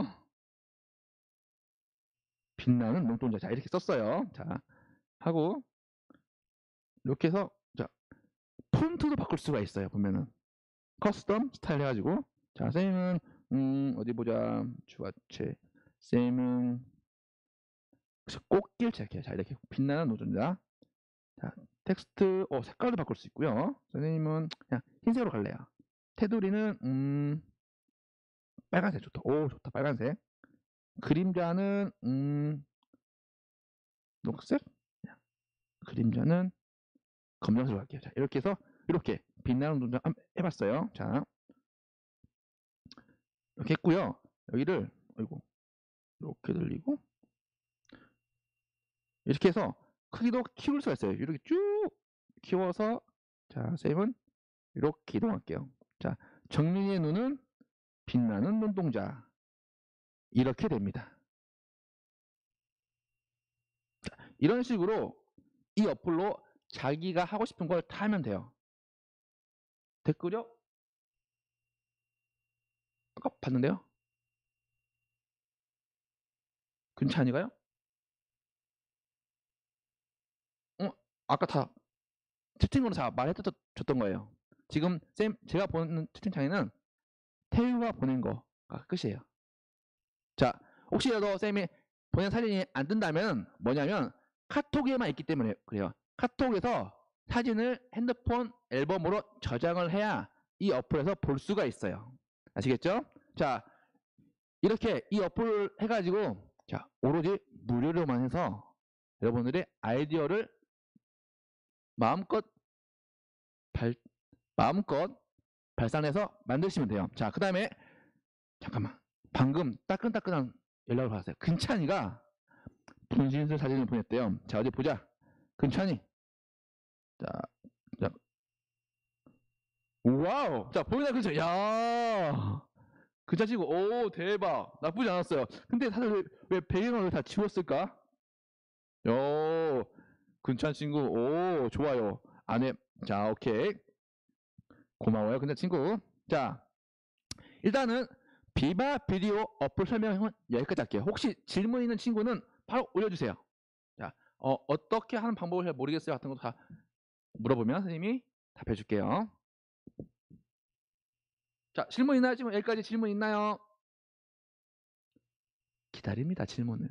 빛나는 눈동자. 자, 이렇게 썼어요. 자, 하고 이렇게 해서 자, 폰트도 바꿀 수가 있어요. 보면은 커스텀 스타일 해가지고 자, 쌤은 어디 보자. 주화체. 쌤은 꽃길 체크해요. 자, 이렇게 빛나는 눈동자. 자, 텍스트 색깔도 바꿀 수 있고요. 선생님은 그냥 흰색으로 갈래요. 테두리는 빨간색 좋다. 오, 좋다. 빨간색. 그림자는 녹색. 그림자는 검정색으로 할게요. 자, 이렇게 해서 이렇게 빛나는 눈동자 한번 해봤어요. 자, 이렇게 했고요. 여기를 아이고 이렇게 들리고 이렇게 해서 크기도 키울 수가 있어요. 이렇게 쭉 키워서 자, 쌤은 이렇게 이동할게요. 자, 정민이의 눈은 빛나는 눈동자. 이렇게 됩니다. 자, 이런 식으로 이 어플로 자기가 하고 싶은 걸 다 하면 돼요. 댓글요? 아까 봤는데요? 괜찮은가요? 아까 다 채팅으로 다 말해줬던 거예요. 지금 쌤 제가 보는 채팅창에는 태유가 보낸 거가 끝이에요. 자, 혹시라도 쌤이 보낸 사진이 안 뜬다면 뭐냐면 카톡에만 있기 때문에 그래요. 카톡에서 사진을 핸드폰 앨범으로 저장을 해야 이 어플에서 볼 수가 있어요. 아시겠죠? 자, 이렇게 이 어플을 해가지고 자, 오로지 무료로만 해서 여러분들의 아이디어를 마음껏 발산해서 만드시면 돼요. 자, 그 다음에 잠깐만, 방금 따끈따끈한 연락을 받았어요. 근찬이가 분신술 사진을 보냈대요. 자, 어디 보자. 근찬이. 자, 와우. 자, 보이나 근찬. 야, 근찬 친구. 오, 대박. 나쁘지 않았어요. 근데 다들 왜 배경을 다 지웠을까? 요, 근찬 친구. 오, 좋아요. 안에. 자, 오케이. 고마워요, 근찬 친구. 자, 일단은 비바 비디오 어플 설명은 여기까지 할게요. 혹시 질문 있는 친구는 바로 올려주세요. 자, 어떻게 하는 방법을 잘 모르겠어요 같은 것도 다 물어보면 선생님이 답해 줄게요. 자, 질문 있나요? 지금 여기까지 질문 있나요? 기다립니다, 질문을.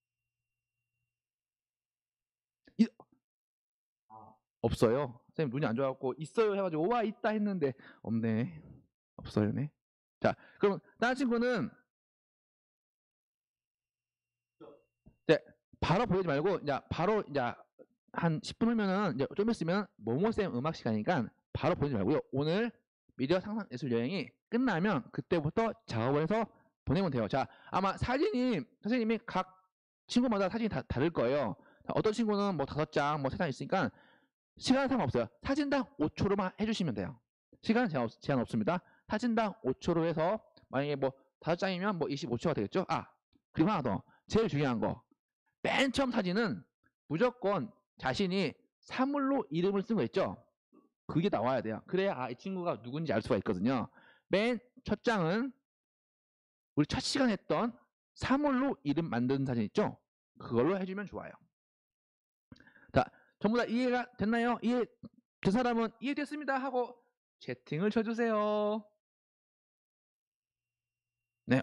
없어요. 선생님 눈이 안 좋아갖고 있어요 해가지고 와 있다 했는데 없네. 없어요, 네. 자, 그럼 다른 친구는 이제 바로 보내지 말고 이제 바로 이제 한 10분 후면은 이제 좀 있으면 모모쌤 음악 시간이니까 바로 보내지 말고요. 오늘 미디어 상상 예술 여행이 끝나면 그때부터 작업을 해서 보내면 돼요. 자, 아마 사진이 선생님이 각 친구마다 사진이 다 다를 거예요. 어떤 친구는 뭐 5장, 뭐 3장 있으니까 시간 상관없어요. 사진당 5초로만 해주시면 돼요. 시간 제한 없습니다. 사진당 5초로 해서 만약에 뭐 5장이면 뭐 25초가 되겠죠? 그리고 하나 더. 제일 중요한 거. 맨 처음 사진은 무조건 자신이 사물로 이름을 쓴 거 있죠? 그게 나와야 돼요. 그래야 이 친구가 누군지 알 수가 있거든요. 맨 첫 장은 우리 첫 시간 했던 사물로 이름 만드는 사진 있죠? 그걸로 해주면 좋아요. 자, 전부 다 이해가 됐나요? 그 사람은 이해됐습니다 하고 채팅을 쳐주세요. 네,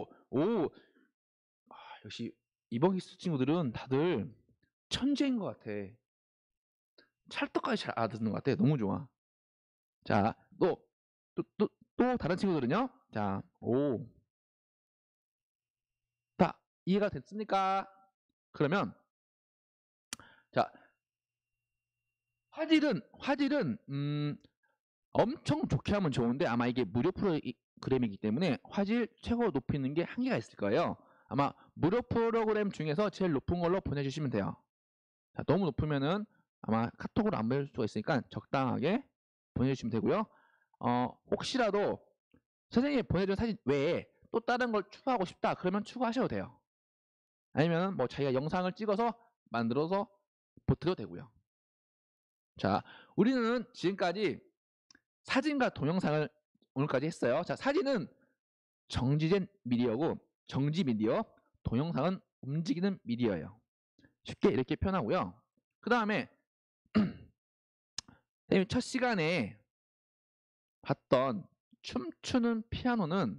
역시 이번 기수 친구들은 다들 천재인 것 같아. 찰떡까지 잘 알아듣는 것 같아. 너무 좋아. 자, 또 다른 친구들은요? 자, 다 이해가 됐습니까? 그러면 자, 화질은 엄청 좋게 하면 좋은데 아마 이게 무료 프로그램이기 때문에 화질 최고 높이는 게 한계가 있을 거예요. 아마 무료 프로그램 중에서 제일 높은 걸로 보내주시면 돼요. 자, 너무 높으면은 아마 카톡으로 안 보낼 수가 있으니까 적당하게 보내주시면 되고요. 혹시라도 선생님이 보내준 사진 외에 또 다른 걸 추가하고 싶다 그러면 추가하셔도 돼요. 아니면 뭐 자기가 영상을 찍어서 만들어서 보트도 되고요. 자, 우리는 지금까지 사진과 동영상을 오늘까지 했어요. 자, 사진은 정지된 미디어고 정지 미디어, 동영상은 움직이는 미디어예요. 쉽게 이렇게 표현하고요. 그 다음에 선생님이 첫 시간에 봤던 춤추는 피아노는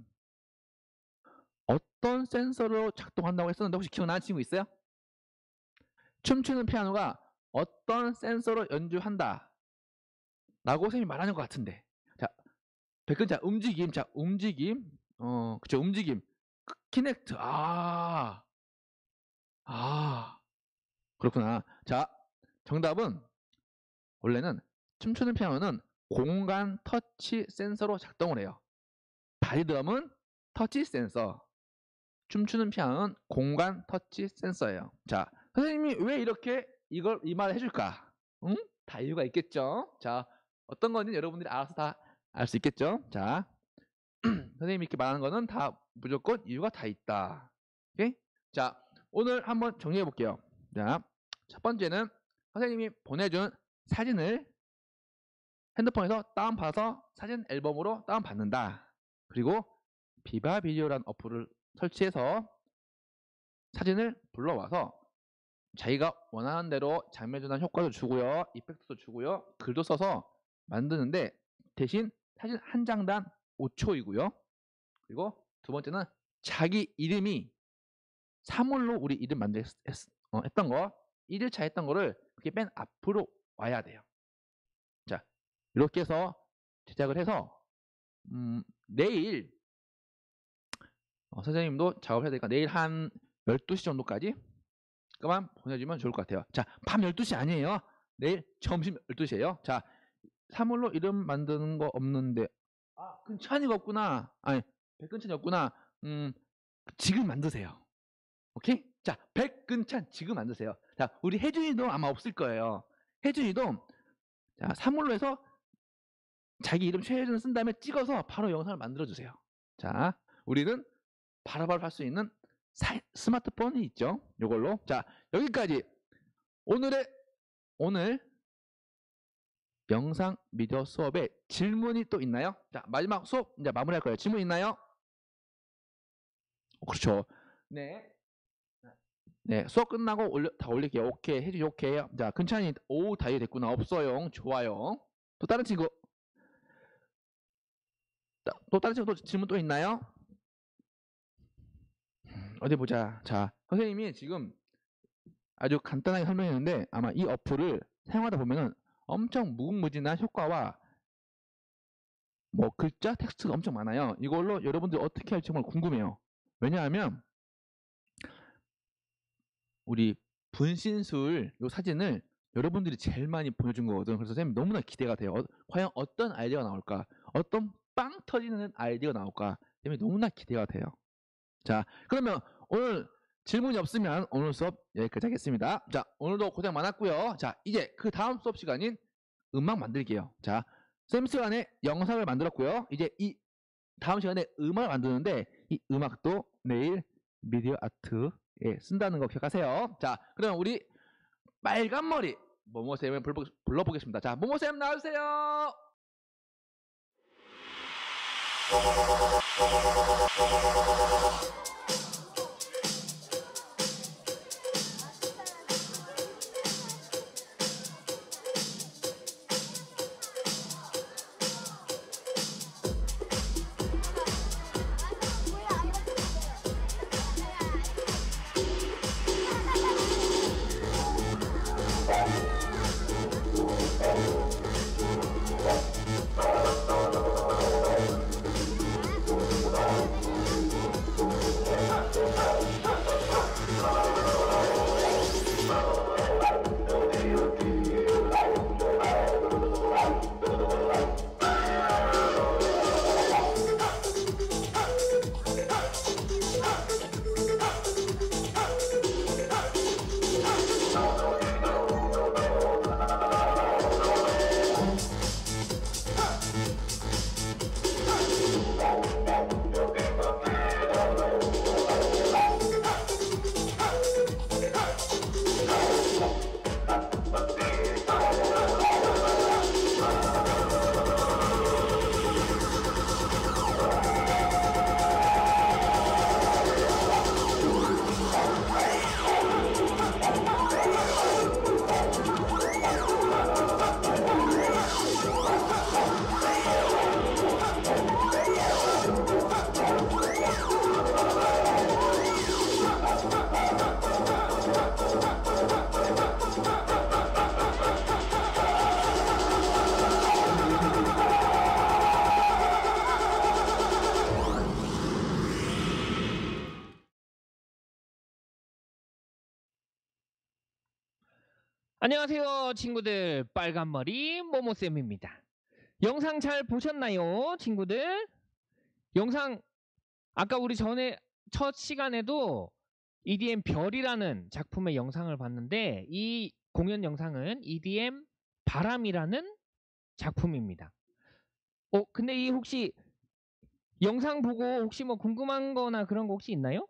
어떤 센서로 작동한다고 했었는데 혹시 기억나는 친구 있어요? 춤추는 피아노가 어떤 센서로 연주한다 라고 선생님이 말하는 것 같은데. 자, 백근자 움직임. 자, 움직임. 그쵸, 움직임. 키넥트. 그렇구나. 자, 정답은 원래는 춤추는 피아노는 공간 터치 센서로 작동을 해요. 바디드럼은 터치 센서, 춤추는 피아노는 공간 터치 센서예요. 자, 선생님이 왜 이렇게 이 말을 해줄까? 응? 다 이유가 있겠죠. 자, 어떤 건지 여러분들이 알아서 다 알 수 있겠죠. 자, 선생님이 이렇게 말하는 거는 다 무조건 이유가 다 있다. 오케이? 자, 오늘 한번 정리해 볼게요. 자, 첫 번째는 선생님이 보내준 사진을 핸드폰에서 다운받아서 사진 앨범으로 다운받는다. 그리고 비바 비디오라는 어플을 설치해서 사진을 불러와서 자기가 원하는 대로 장면 전환 효과도 주고요, 이펙트도 주고요, 글도 써서 만드는데 대신 사진 한 장당 5초이고요. 그리고 두 번째는 자기 이름이 사물로 우리 이름 했던 거 1일차 했던 거를 그렇게 맨 앞으로 와야 돼요. 자, 이렇게 해서 제작을 해서 내일 선생님도 작업해야 되니까 내일 한 12시 정도까지 그만 보내주면 좋을 것 같아요. 자, 밤 12시 아니에요. 내일 점심 12시예요. 자, 사물로 이름 만드는 거 없는데 근찬이가 없구나. 아니, 백근찬이 없구나. 지금 만드세요. 오케이? 자, 백근찬 지금 만드세요. 자, 우리 혜준이도 아마 없을 거예요. 혜준이도 자, 사물로 해서 자기 이름 최혜준 쓴 다음에 찍어서 바로 영상을 만들어 주세요. 자, 우리는 바로바로 할 수 있는 스마트폰이 있죠. 이걸로. 자, 여기까지 오늘 영상 미디어 수업에 질문이 또 있나요? 자, 마지막 수업 이제 마무리할 거예요. 질문 있나요? 그렇죠. 네. 네, 수업 끝나고 다 올릴게요. 오케이, 혜준이 오케이. 자, 근찬이 다 이해됐구나. 없어요. 좋아요. 또 다른 친구. 또 다른 친구 질문 또 있나요? 어디 보자. 자, 선생님이 지금 아주 간단하게 설명했는데 아마 이 어플을 사용하다 보면은 엄청 무궁무진한 효과와 뭐 글자, 텍스트가 엄청 많아요. 이걸로 여러분들 어떻게 할지 정말 궁금해요. 왜냐하면 우리 분신술 요 사진을 여러분들이 제일 많이 보내준 거거든. 그래서 선생님 너무나 기대가 돼요. 과연 어떤 아이디어가 나올까? 어떤 빵 터지는 아이디어가 나올까? 선생님이 너무나 기대가 돼요. 자, 그러면 오늘 질문이 없으면 오늘 수업 여기까지 하겠습니다. 자, 오늘도 고생 많았고요. 자, 이제 그 다음 수업 시간인 음악 만들기예요. 자, 쌤 시간에 영상을 만들었고요. 이제 이 다음 시간에 음악을 만드는데 이 음악도 내일 미디어 아트에 쓴다는 거 기억하세요. 자, 그러면 우리 빨간머리 모모쌤을 불러보겠습니다. 자, 모모쌤 나와주세요. 안녕하세요, 친구들. 빨간머리 모모쌤입니다. 영상 잘 보셨나요, 친구들? 영상 아까 우리 전에 첫 시간에도 EDM 별이라는 작품의 영상을 봤는데 이 공연 영상은 EDM 바람이라는 작품입니다. 근데 이 혹시 영상 보고 혹시 뭐 궁금한 거나 그런 거 혹시 있나요?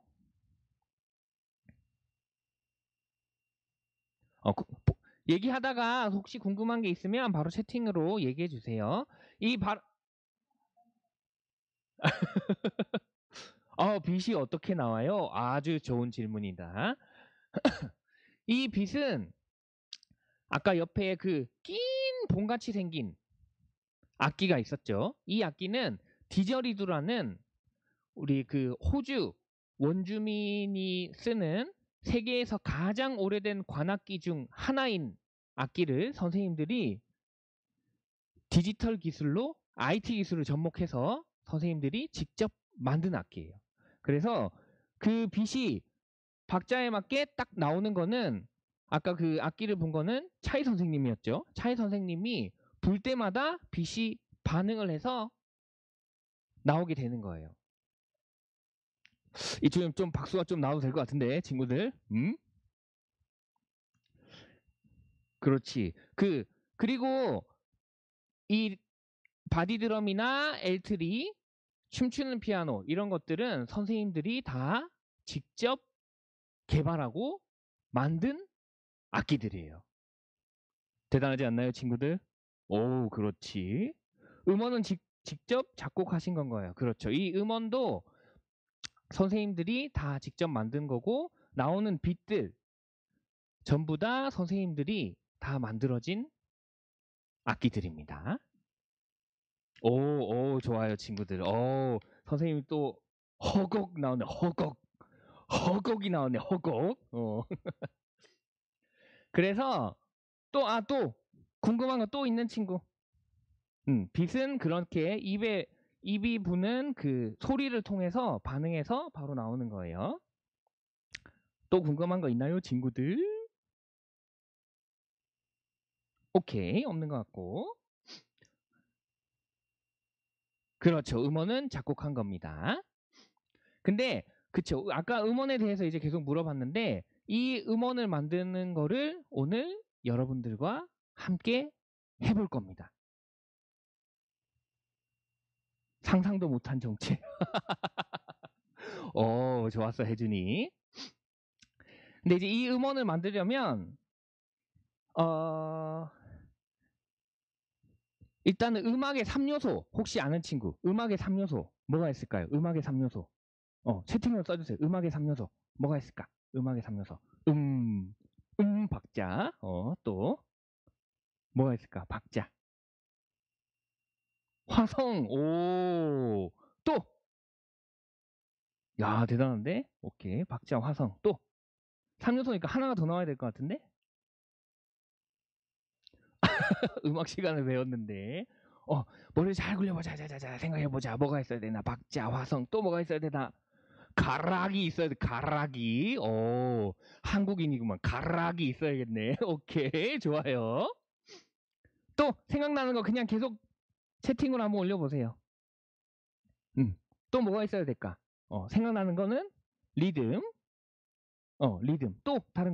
얘기하다가 혹시 궁금한 게 있으면 바로 채팅으로 얘기해 주세요. 이 바, 빛이 어떻게 나와요? 아주 좋은 질문이다. 이 빛은 아까 옆에 그 낀 봉같이 생긴 악기가 있었죠. 이 악기는 디저리두라는 우리 그 호주 원주민이 쓰는 세계에서 가장 오래된 관악기 중 하나인 악기를 선생님들이 디지털 기술로 IT 기술을 접목해서 선생님들이 직접 만든 악기예요. 그래서 그 빛이 박자에 맞게 딱 나오는 거는 아까 그 악기를 본 거는 차이 선생님이었죠. 차이 선생님이 불 때마다 빛이 반응을 해서 나오게 되는 거예요. 이쯤 좀 박수가 좀 나와도 될 것 같은데 친구들. 그렇지. 그리고 이 바디드럼이나 엘트리, 춤추는 피아노 이런 것들은 선생님들이 다 직접 개발하고 만든 악기들이에요. 대단하지 않나요, 친구들? 오, 그렇지. 음원은 직접 작곡하신 건 거예요. 그렇죠. 이 음원도 선생님들이 다 직접 만든 거고 나오는 빛들 전부 다 선생님들이 다 만들어진 악기들입니다. 오, 좋아요, 친구들. 선생님이 또 허곡 나오네, 허곡. 허곡이 나오네, 허곡. 그래서 또 궁금한 거 또 있는 친구. 빛은 그렇게 입이 부는 그 소리를 통해서 반응해서 바로 나오는 거예요. 또 궁금한 거 있나요, 친구들? 오케이, 없는 것 같고. 그렇죠. 음원은 작곡한 겁니다. 근데 그쵸. 아까 음원에 대해서 이제 계속 물어봤는데 이 음원을 만드는 거를 오늘 여러분들과 함께 해볼 겁니다. 상상도 못한 정체. 좋았어, 혜준이. 근데 이제 이 음원을 만들려면 일단은 음악의 3요소 혹시 아는 친구 음악의 3요소 뭐가 있을까요? 음악의 3요소 채팅으로 써주세요. 음악의 3요소 뭐가 있을까? 음악의 3요소 박자 또 뭐가 있을까? 박자 화성 또 야 대단한데? 오케이 박자 화성 또 3요소니까 하나가 더 나와야 될 것 같은데? 음악 시간을 배웠는데 머리 잘 굴려보자 자자자 생각해보자 뭐가 있어야 되나 박자 화성 또 뭐가 있어야 되나 가락이 있어야 돼 가락이 한국인이구만 가락이 있어야겠네 오케이 좋아요 또 생각나는 거 그냥 계속 채팅으로 한번 올려보세요 또 뭐가 있어야 될까 생각나는 거는 리듬 리듬 또 다른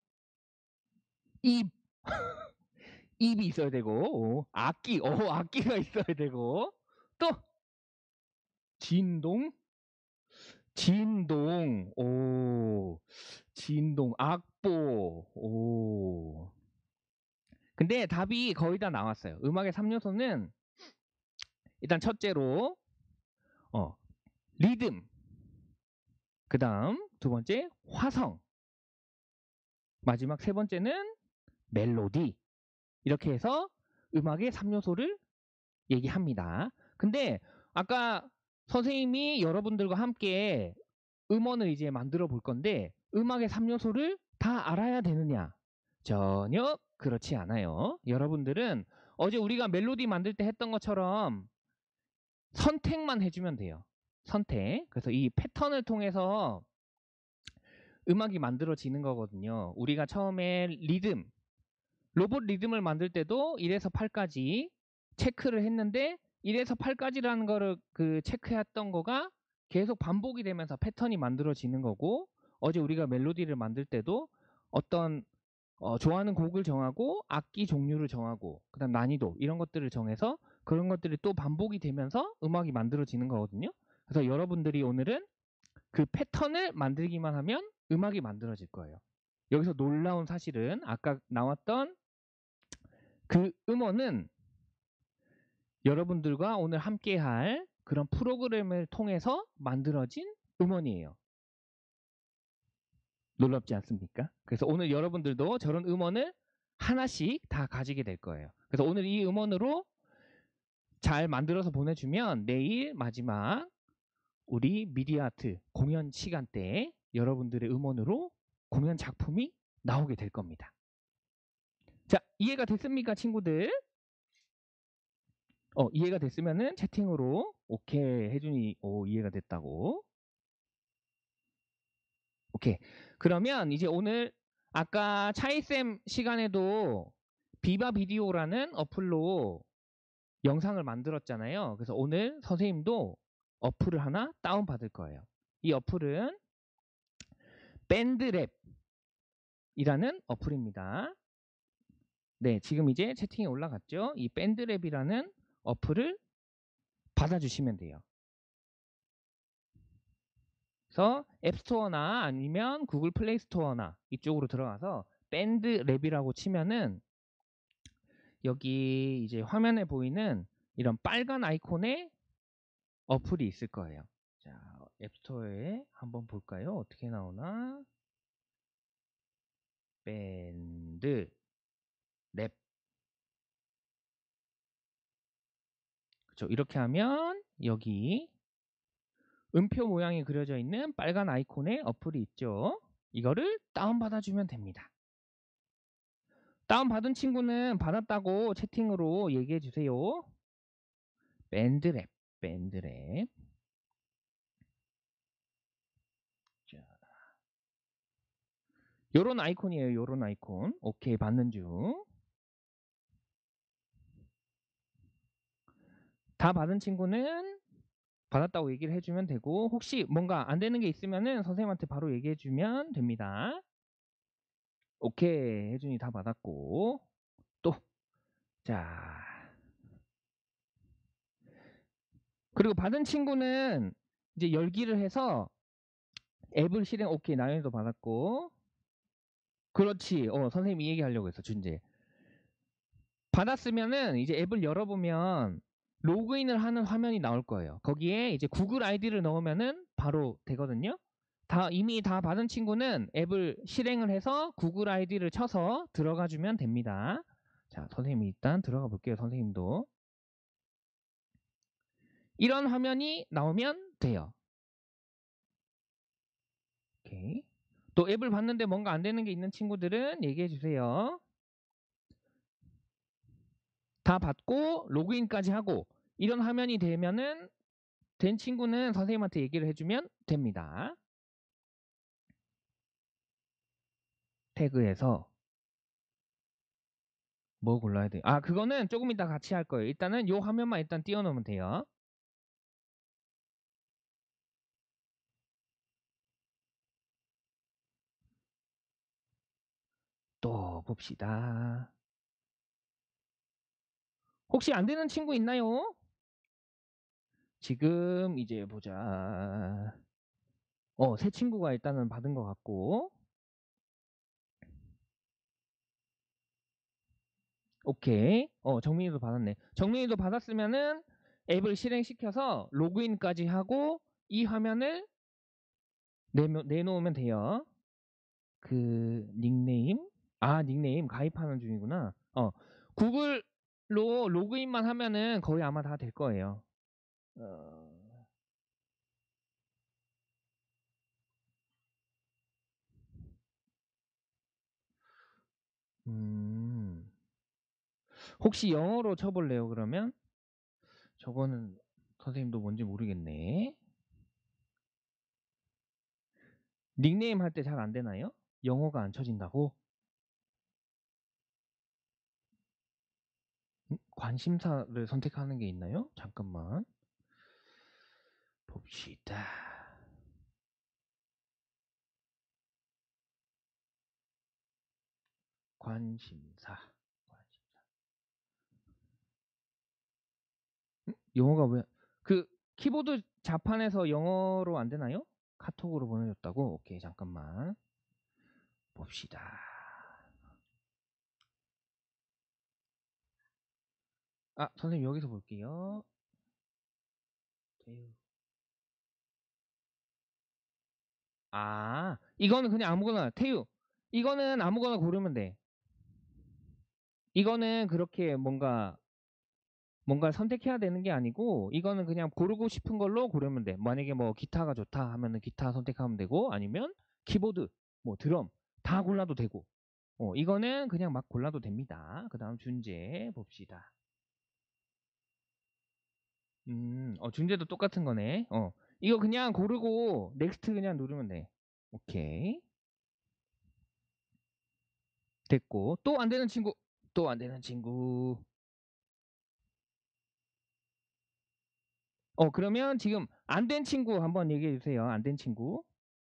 거입 입이 있어야 되고 악기가 있어야 되고 또 진동 진동 악보 근데 답이 거의 다 나왔어요. 음악의 3요소는 일단 첫째로 리듬 그 다음 두 번째 화성 마지막 세 번째는 멜로디 이렇게 해서 음악의 3요소를 얘기합니다. 근데 아까 선생님이 여러분들과 함께 음원을 이제 만들어 볼 건데 음악의 3요소를 다 알아야 되느냐? 전혀 그렇지 않아요. 여러분들은 어제 우리가 멜로디 만들 때 했던 것처럼 선택만 해주면 돼요. 선택. 그래서 이 패턴을 통해서 음악이 만들어지는 거거든요. 우리가 처음에 리듬, 로봇 리듬을 만들 때도 1에서 8까지 체크를 했는데 1에서 8까지라는 거를 그 체크했던 거가 계속 반복이 되면서 패턴이 만들어지는 거고, 어제 우리가 멜로디를 만들 때도 어떤 좋아하는 곡을 정하고 악기 종류를 정하고 그다음 난이도 이런 것들을 정해서 그런 것들이 또 반복이 되면서 음악이 만들어지는 거거든요. 그래서 여러분들이 오늘은 그 패턴을 만들기만 하면 음악이 만들어질 거예요. 여기서 놀라운 사실은 아까 나왔던 그 음원은 여러분들과 오늘 함께 할 그런 프로그램을 통해서 만들어진 음원이에요. 놀랍지 않습니까? 그래서 오늘 여러분들도 저런 음원을 하나씩 다 가지게 될 거예요. 그래서 오늘 이 음원으로 잘 만들어서 보내주면 내일 마지막 우리 미디어아트 공연 시간대에 여러분들의 음원으로 공연 작품이 나오게 될 겁니다. 자, 이해가 됐습니까, 친구들? 이해가 됐으면은 채팅으로 오케이 혜준이 이해가 됐다고. 오케이. 그러면 이제 오늘 아까 차이쌤 시간에도 비바 비디오라는 어플로 영상을 만들었잖아요. 그래서 오늘 선생님도 어플을 하나 다운 받을 거예요. 이 어플은 밴드랩이라는 어플입니다. 네, 지금 이제 채팅에 올라갔죠. 이 밴드랩이라는 어플을 받아주시면 돼요. 그래서 앱스토어나 아니면 구글 플레이 스토어나 이쪽으로 들어가서 밴드랩이라고 치면은 여기 이제 화면에 보이는 이런 빨간 아이콘의 어플이 있을 거예요. 자, 앱스토어에 한번 볼까요? 어떻게 나오나? 밴드 랩. 그렇죠. 이렇게 하면 여기 음표 모양이 그려져 있는 빨간 아이콘의 어플이 있죠. 이거를 다운받아 주면 됩니다. 다운받은 친구는 받았다고 채팅으로 얘기해 주세요. 밴드랩, 밴드랩. 자, 요런 아이콘이에요. 요런 아이콘. 오케이, 받는 중. 다 받은 친구는 받았다고 얘기를 해주면 되고, 혹시 뭔가 안 되는 게 있으면은 선생님한테 바로 얘기해 주면 됩니다. 오케이, 혜준이 다 받았고. 또, 자. 그리고 받은 친구는 이제 열기를 해서 앱을 실행, 오케이, 나연이도 받았고. 그렇지. 선생님이 얘기하려고 했어, 준재. 받았으면은 이제 앱을 열어보면 로그인을 하는 화면이 나올 거예요. 거기에 이제 구글 아이디를 넣으면은 바로 되거든요. 이미 다 받은 친구는 앱을 실행을 해서 구글 아이디를 쳐서 들어가 주면 됩니다. 자, 선생님이 일단 들어가 볼게요. 선생님도. 이런 화면이 나오면 돼요. 오케이. 또 앱을 봤는데 뭔가 안 되는 게 있는 친구들은 얘기해 주세요. 다 받고 로그인까지 하고 이런 화면이 되면은 된 친구는 선생님한테 얘기를 해주면 됩니다. 태그에서 뭐 골라야 돼요? 그거는 조금 이따 같이 할 거예요. 일단은 요 화면만 일단 띄워놓으면 돼요. 또 봅시다. 혹시 안 되는 친구 있나요? 지금 이제 보자. 새 친구가 일단은 받은 것 같고. 오케이. 정민이도 받았네. 정민이도 받았으면은 앱을 실행시켜서 로그인까지 하고 이 화면을 내놓으면 돼요. 그 닉네임? 닉네임 가입하는 중이구나. 구글로 로그인만 하면은 거의 아마 다 될 거예요. 혹시 영어로 쳐볼래요, 그러면? 저거는 선생님도 뭔지 모르겠네. 닉네임 할 때 잘 안 되나요? 영어가 안 쳐진다고? 관심사를 선택하는 게 있나요? 잠깐만 봅시다. 관심사. 영어가 왜? 그 키보드 자판에서 영어로 안 되나요? 카톡으로 보내줬다고? 오케이, 잠깐만 봅시다. 아, 선생님 여기서 볼게요. 아, 이거는 그냥 아무거나, 태유. 이거는 아무거나 고르면 돼. 이거는 그렇게 뭔가 선택해야 되는 게 아니고, 이거는 그냥 고르고 싶은 걸로 고르면 돼. 만약에 뭐 기타가 좋다 하면은 기타 선택하면 되고, 아니면 키보드, 뭐 드럼 다 골라도 되고. 이거는 그냥 막 골라도 됩니다. 그 다음 준재 봅시다. 준재도 똑같은 거네. 이거 그냥 고르고 넥스트 그냥 누르면 돼. 오케이. 됐고, 또 안 되는 친구. 또 안 되는 친구. 그러면 지금 안 된 친구 한번 얘기해 주세요. 안 된 친구.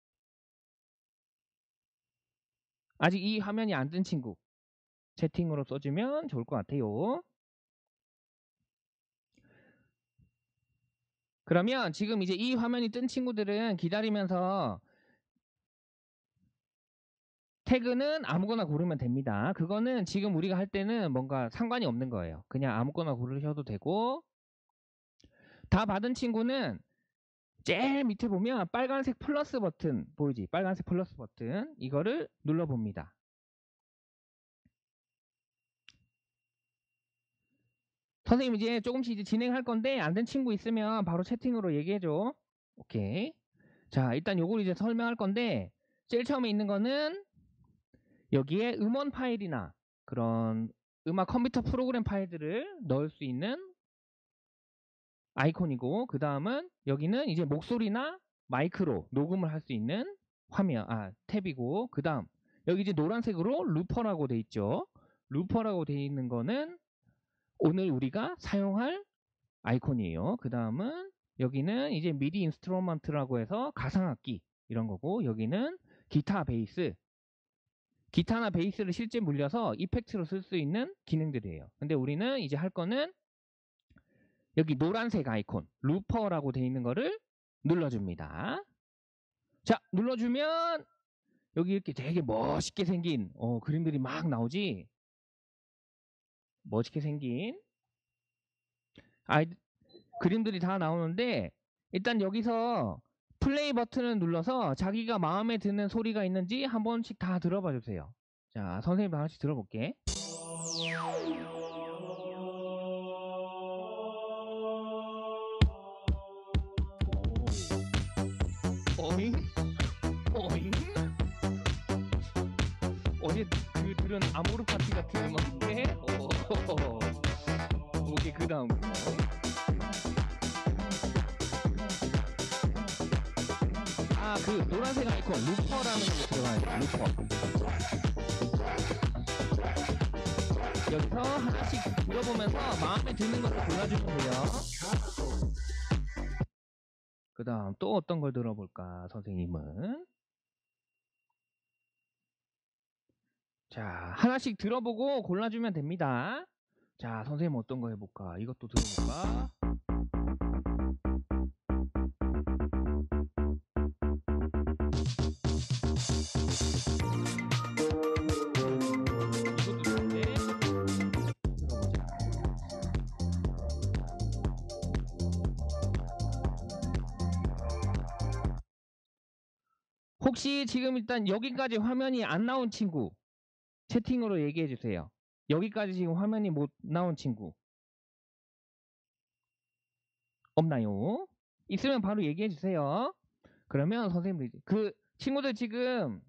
아직 이 화면이 안 된 친구. 채팅으로 써주면 좋을 것 같아요. 그러면 지금 이제 이 화면이 뜬 친구들은 기다리면서 태그는 아무거나 고르면 됩니다. 그거는 지금 우리가 할 때는 뭔가 상관이 없는 거예요. 그냥 아무거나 고르셔도 되고, 다 받은 친구는 제일 밑에 보면 빨간색 플러스 버튼 보이지? 빨간색 플러스 버튼 이거를 눌러봅니다. 선생님 이제 조금씩 이제 진행할 건데 안 된 친구 있으면 바로 채팅으로 얘기해줘. 오케이. 자, 일단 요걸 이제 설명할 건데 제일 처음에 있는 거는 여기에 음원 파일이나 그런 음악 컴퓨터 프로그램 파일들을 넣을 수 있는 아이콘이고, 그 다음은 여기는 이제 목소리나 마이크로 녹음을 할 수 있는 화면, 탭이고, 그 다음 여기 이제 노란색으로 루퍼라고 돼 있죠. 루퍼라고 돼 있는 거는 오늘 우리가 사용할 아이콘이에요. 그 다음은 여기는 이제 미디 인스트루먼트라고 해서 가상악기 이런 거고, 여기는 기타, 베이스, 기타나 베이스를 실제 물려서 이펙트로 쓸 수 있는 기능들이에요. 근데 우리는 이제 할 거는 여기 노란색 아이콘 루퍼라고 되어 있는 거를 눌러줍니다. 자, 눌러주면 여기 이렇게 되게 멋있게 생긴 그림들이 막 나오지. 멋있게 생긴 그림들이 다 나오는데, 일단 여기서 플레이 버튼을 눌러서 자기가 마음에 드는 소리가 있는지 한 번씩 다 들어봐 주세요. 자, 선생님도 하나씩 들어볼게. 어잉? 어잉? 어제 그 들은 아모르 파티 같은 음악인데? 오케이, 그 다음. 그 노란색 아이콘 루퍼라는 게 들어가야 돼요. 루퍼. 여기서 하나씩 들어보면서 마음에 드는 것을 골라주면 돼요. 그 다음 또 어떤 걸 들어볼까, 선생님은? 자, 하나씩 들어보고 골라주면 됩니다. 자, 선생님 어떤 거 해볼까? 이것도 들어볼까? 이것도 좋은데? 들어보자. 혹시 지금 일단 여기까지 화면이 안 나온 친구 채팅으로 얘기해 주세요. 여기까지 지금 화면이 못 나온 친구 없나요? 있으면 바로 얘기해 주세요. 그러면 선생님들 그 친구들 지금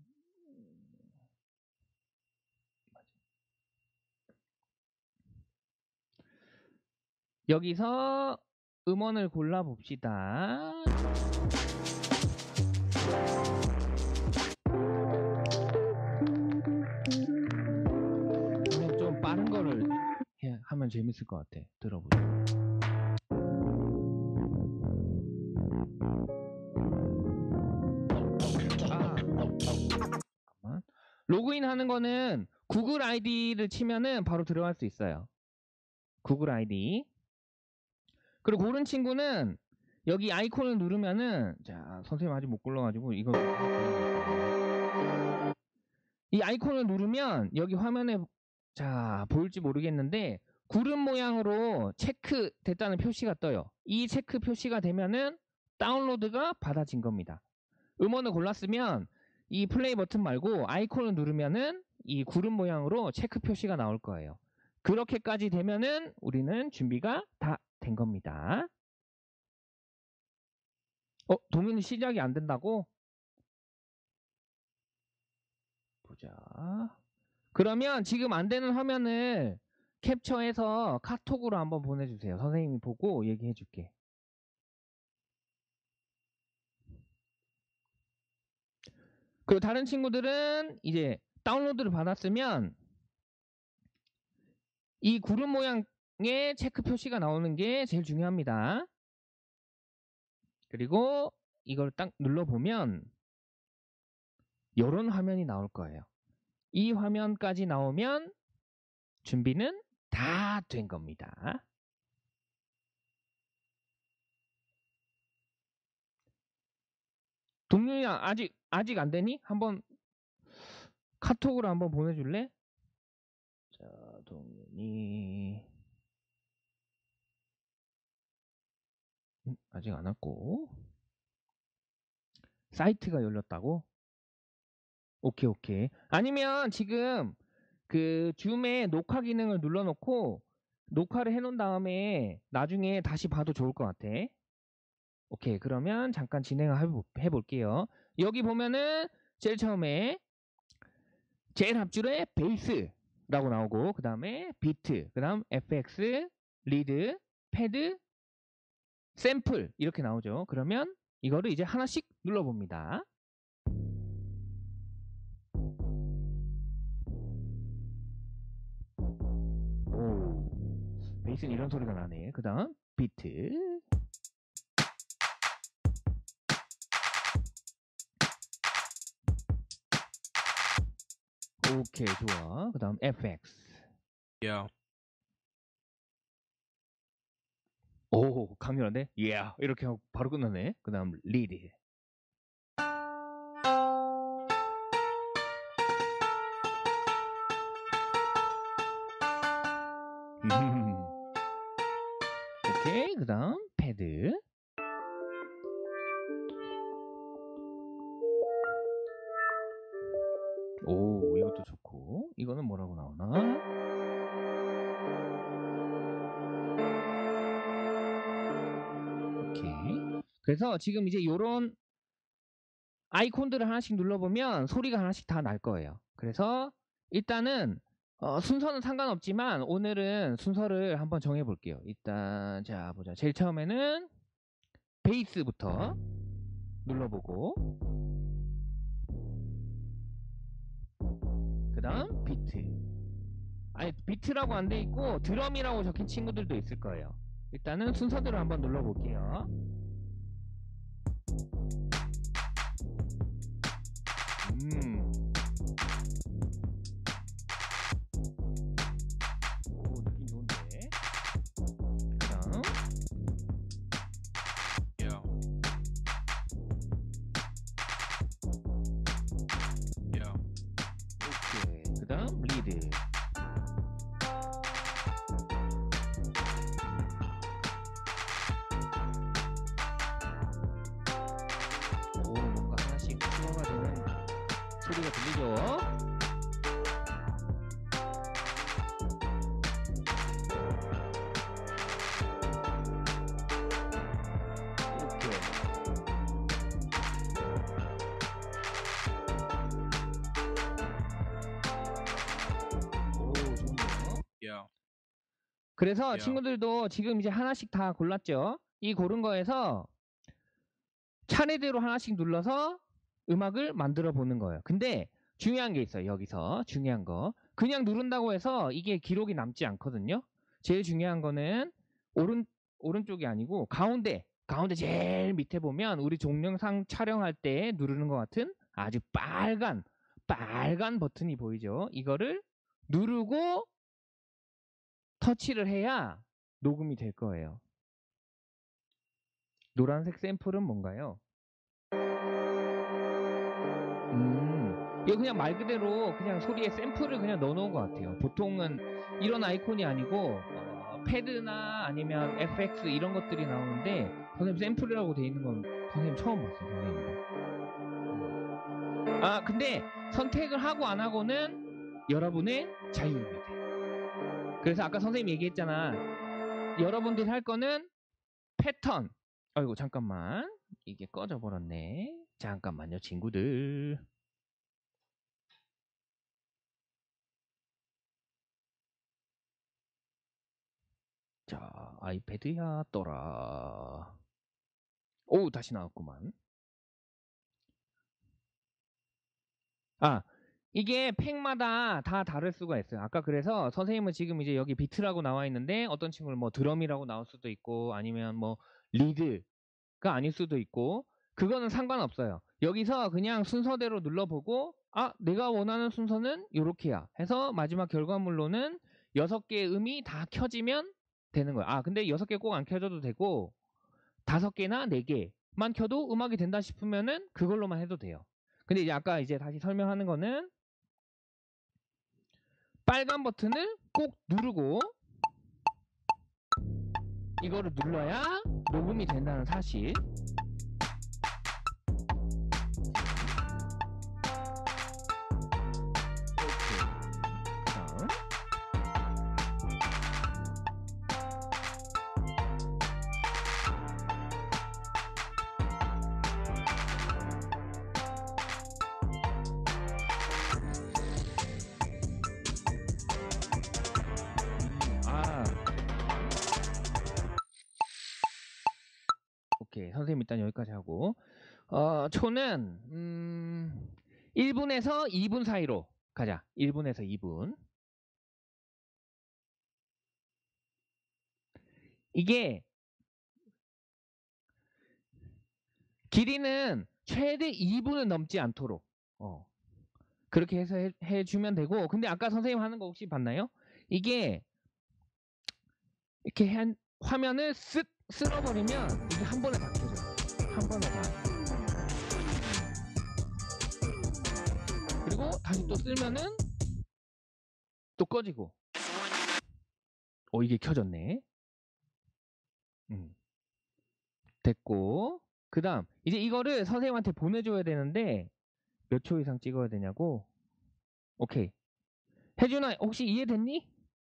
여기서 음원을 골라 봅시다. 좀 빠른 거를 하면 재밌을 것 같아. 들어보자. 잠깐만. 로그인 하는 거는 구글 아이디를 치면은 바로 들어갈 수 있어요. 구글 아이디. 그리고 고른 친구는 여기 아이콘을 누르면은, 자, 선생님 아직 못 골라가지고 이거 이 아이콘을 누르면 여기 화면에, 자, 보일지 모르겠는데 구름 모양으로 체크 됐다는 표시가 떠요. 이 체크 표시가 되면은 다운로드가 받아진 겁니다. 음원을 골랐으면 이 플레이 버튼 말고 아이콘을 누르면은 이 구름 모양으로 체크 표시가 나올 거예요. 그렇게까지 되면은 우리는 준비가 다 된 겁니다. 도면이 시작이 안 된다고? 보자. 그러면 지금 안 되는 화면을 캡처해서 카톡으로 한번 보내주세요. 선생님이 보고 얘기해 줄게. 그리고 다른 친구들은 이제 다운로드를 받았으면 이 구름 모양의 체크 표시가 나오는 게 제일 중요합니다. 그리고 이걸 딱 눌러보면 이런 화면이 나올 거예요. 이 화면까지 나오면 준비는 다 된 겁니다. 동료야, 아직 안 되니? 한번 카톡으로 한번 보내줄래? 자, 동현이 아직 안 왔고, 사이트가 열렸다고? 오케이. 아니면 지금 그 줌의 녹화 기능을 눌러놓고 녹화를 해놓은 다음에 나중에 다시 봐도 좋을 것 같아. 오케이, 그러면 잠깐 진행을 해볼게요. 여기 보면은 제일 처음에 제일 앞줄에 베이스라고 나오고, 그 다음에 비트, 그 다음 FX, 리드, 패드, 샘플 이렇게 나오죠. 그러면 이거를 이제 하나씩 눌러봅니다. 오, 베이스는 이런 소리가 나네. 그 다음 비트, 오케이, 좋아. 그 다음 FX. Yeah. 오, 강렬한데? Yeah. 이렇게 하고 바로 끝나네. 그 다음 리드. 오케이, 그 다음 패드. 오, 이것도 좋고. 이거는 뭐라고 나오나? 오케이. 그래서 지금 이제 요런 아이콘들을 하나씩 눌러보면 소리가 하나씩 다 날 거예요. 그래서 일단은 순서는 상관없지만 오늘은 순서를 한번 정해볼게요. 일단 자 보자. 제일 처음에는 베이스부터 눌러보고, 그 다음 비트. 아니, 비트라고 안 돼 있고 드럼이라고 적힌 친구들도 있을 거예요. 일단은 순서대로 한번 눌러볼게요. 오, 느낌 좋은데. 그 다음 Yeah. Yeah. 오케이. 그 다음 리드. 오, 뭔가 하나씩 추가가 되는 소리가 들리죠? 오케이. 오, 좋은데요? Yeah. 그래서 야. 친구들도 지금 이제 하나씩 다 골랐죠? 이 고른 거에서 차례대로 하나씩 눌러서 음악을 만들어 보는 거예요. 근데 중요한 게 있어요. 여기서 중요한 거. 그냥 누른다고 해서 이게 기록이 남지 않거든요. 제일 중요한 거는 오른쪽이 아니고 가운데 제일 밑에 보면 우리 동영상 촬영할 때 누르는 것 같은 아주 빨간 버튼이 보이죠? 이거를 누르고 터치를 해야 녹음이 될 거예요. 노란색 샘플은 뭔가요? 이거 그냥 말 그대로 그냥 소리에 샘플을 그냥 넣어놓은 것 같아요. 보통은 이런 아이콘이 아니고 패드나 아니면 FX 이런 것들이 나오는데 선생님 샘플이라고 돼 있는 건 선생님 처음 봤어요. 선생님. 아 근데 선택을 하고 안 하고는 여러분의 자유입니다. 그래서 아까 선생님 얘기했잖아. 여러분들이 할 거는 패턴. 아이고 잠깐만 이게 꺼져 버렸네. 잠깐만요 친구들. 자 아이패드야 떠라. 오 다시 나왔구만. 아 이게 팩마다 다 다를 수가 있어요. 아까 그래서 선생님은 지금 이제 여기 비트라고 나와 있는데 어떤 친구는 뭐 드럼이라고 나올 수도 있고 아니면 뭐 리드가 아닐 수도 있고 그거는 상관없어요. 여기서 그냥 순서대로 눌러보고 아 내가 원하는 순서는 요렇게야 해서 마지막 결과물로는 6개의 음이 다 켜지면 되는 거야. 아 근데 6개 꼭 안 켜져도 되고 5개나 4개만 켜도 음악이 된다 싶으면은 그걸로만 해도 돼요. 근데 이제 아까 이제 다시 설명하는 거는 빨간 버튼을 꼭 누르고 이거를 눌러야 녹음이 된다는 사실. 다음. 오케이 선생님 일단 여기까지 하고 초는 1분에서 2분 사이로 가자. 1분에서 2분. 이게 길이는 최대 2분은 넘지 않도록 그렇게 해서 해주면 되고 근데 아까 선생님 하는 거 혹시 봤나요? 이게 이렇게 화면을 쓸어버리면 이게 한 번에 다 켜져요. 한 번에 다. 그리고 다시 또 쓰면은 또 꺼지고. 이게 켜졌네. 됐고. 그 다음 이제 이거를 선생님한테 보내줘야 되는데 몇 초 이상 찍어야 되냐고. 오케이. 혜준아 혹시 이해됐니?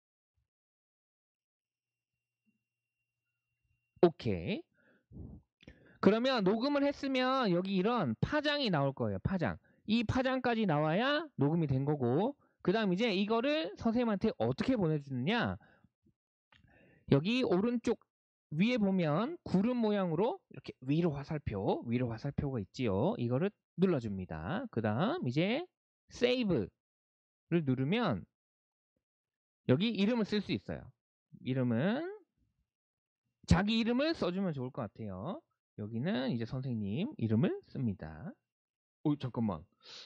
오케이. 그러면 녹음을 했으면 여기 이런 파장이 나올 거예요. 파장. 이 파장까지 나와야 녹음이 된 거고 그 다음 이제 이거를 선생님한테 어떻게 보내주느냐. 여기 오른쪽 위에 보면 구름 모양으로 이렇게 위로 화살표가 있지요. 이거를 눌러줍니다. 그 다음 이제 세이브를 누르면 여기 이름을 쓸 수 있어요. 이름은 자기 이름을 써주면 좋을 것 같아요. 여기는 이제 선생님 이름을 씁니다. 잠깐만.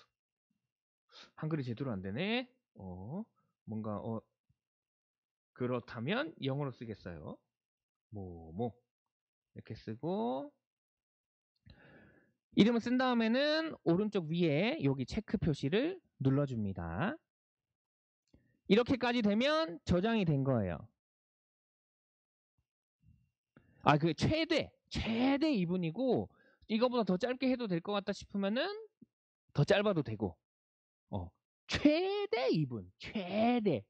한글이 제대로 안 되네. 뭔가 그렇다면 영어로 쓰겠어요. 이렇게 쓰고 이름을 쓴 다음에는 오른쪽 위에 여기 체크 표시를 눌러줍니다. 이렇게까지 되면 저장이 된 거예요. 그 최대 2분이고 이거보다 더 짧게 해도 될 것 같다 싶으면은 더 짧아도 되고 최대 2분 최대.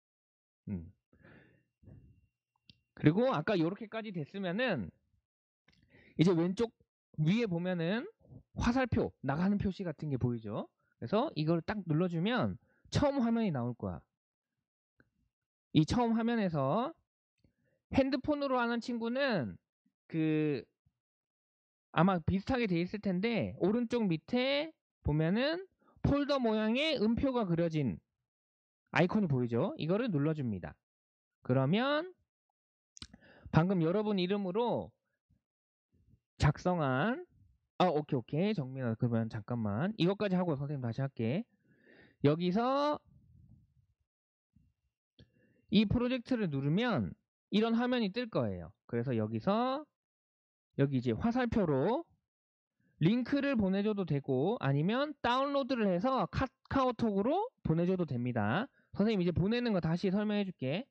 그리고 아까 이렇게까지 됐으면은 이제 왼쪽 위에 보면은 화살표 나가는 표시 같은 게 보이죠. 그래서 이걸 딱 눌러주면 처음 화면이 나올 거야. 이 처음 화면에서 핸드폰으로 하는 친구는 아마 비슷하게 돼 있을 텐데 오른쪽 밑에 보면은 폴더 모양의 음표가 그려진 아이콘이 보이죠. 이거를 눌러줍니다. 그러면 방금 여러분 이름으로 작성한 오케이. 정민아, 그러면 잠깐만. 이것까지 하고 선생님 다시 할게. 여기서 이 프로젝트를 누르면 이런 화면이 뜰 거예요. 그래서 여기서 여기 이제 화살표로 링크를 보내줘도 되고 아니면 다운로드를 해서 카카오톡으로 보내줘도 됩니다. 선생님 이제 보내는 거 다시 설명해 줄게.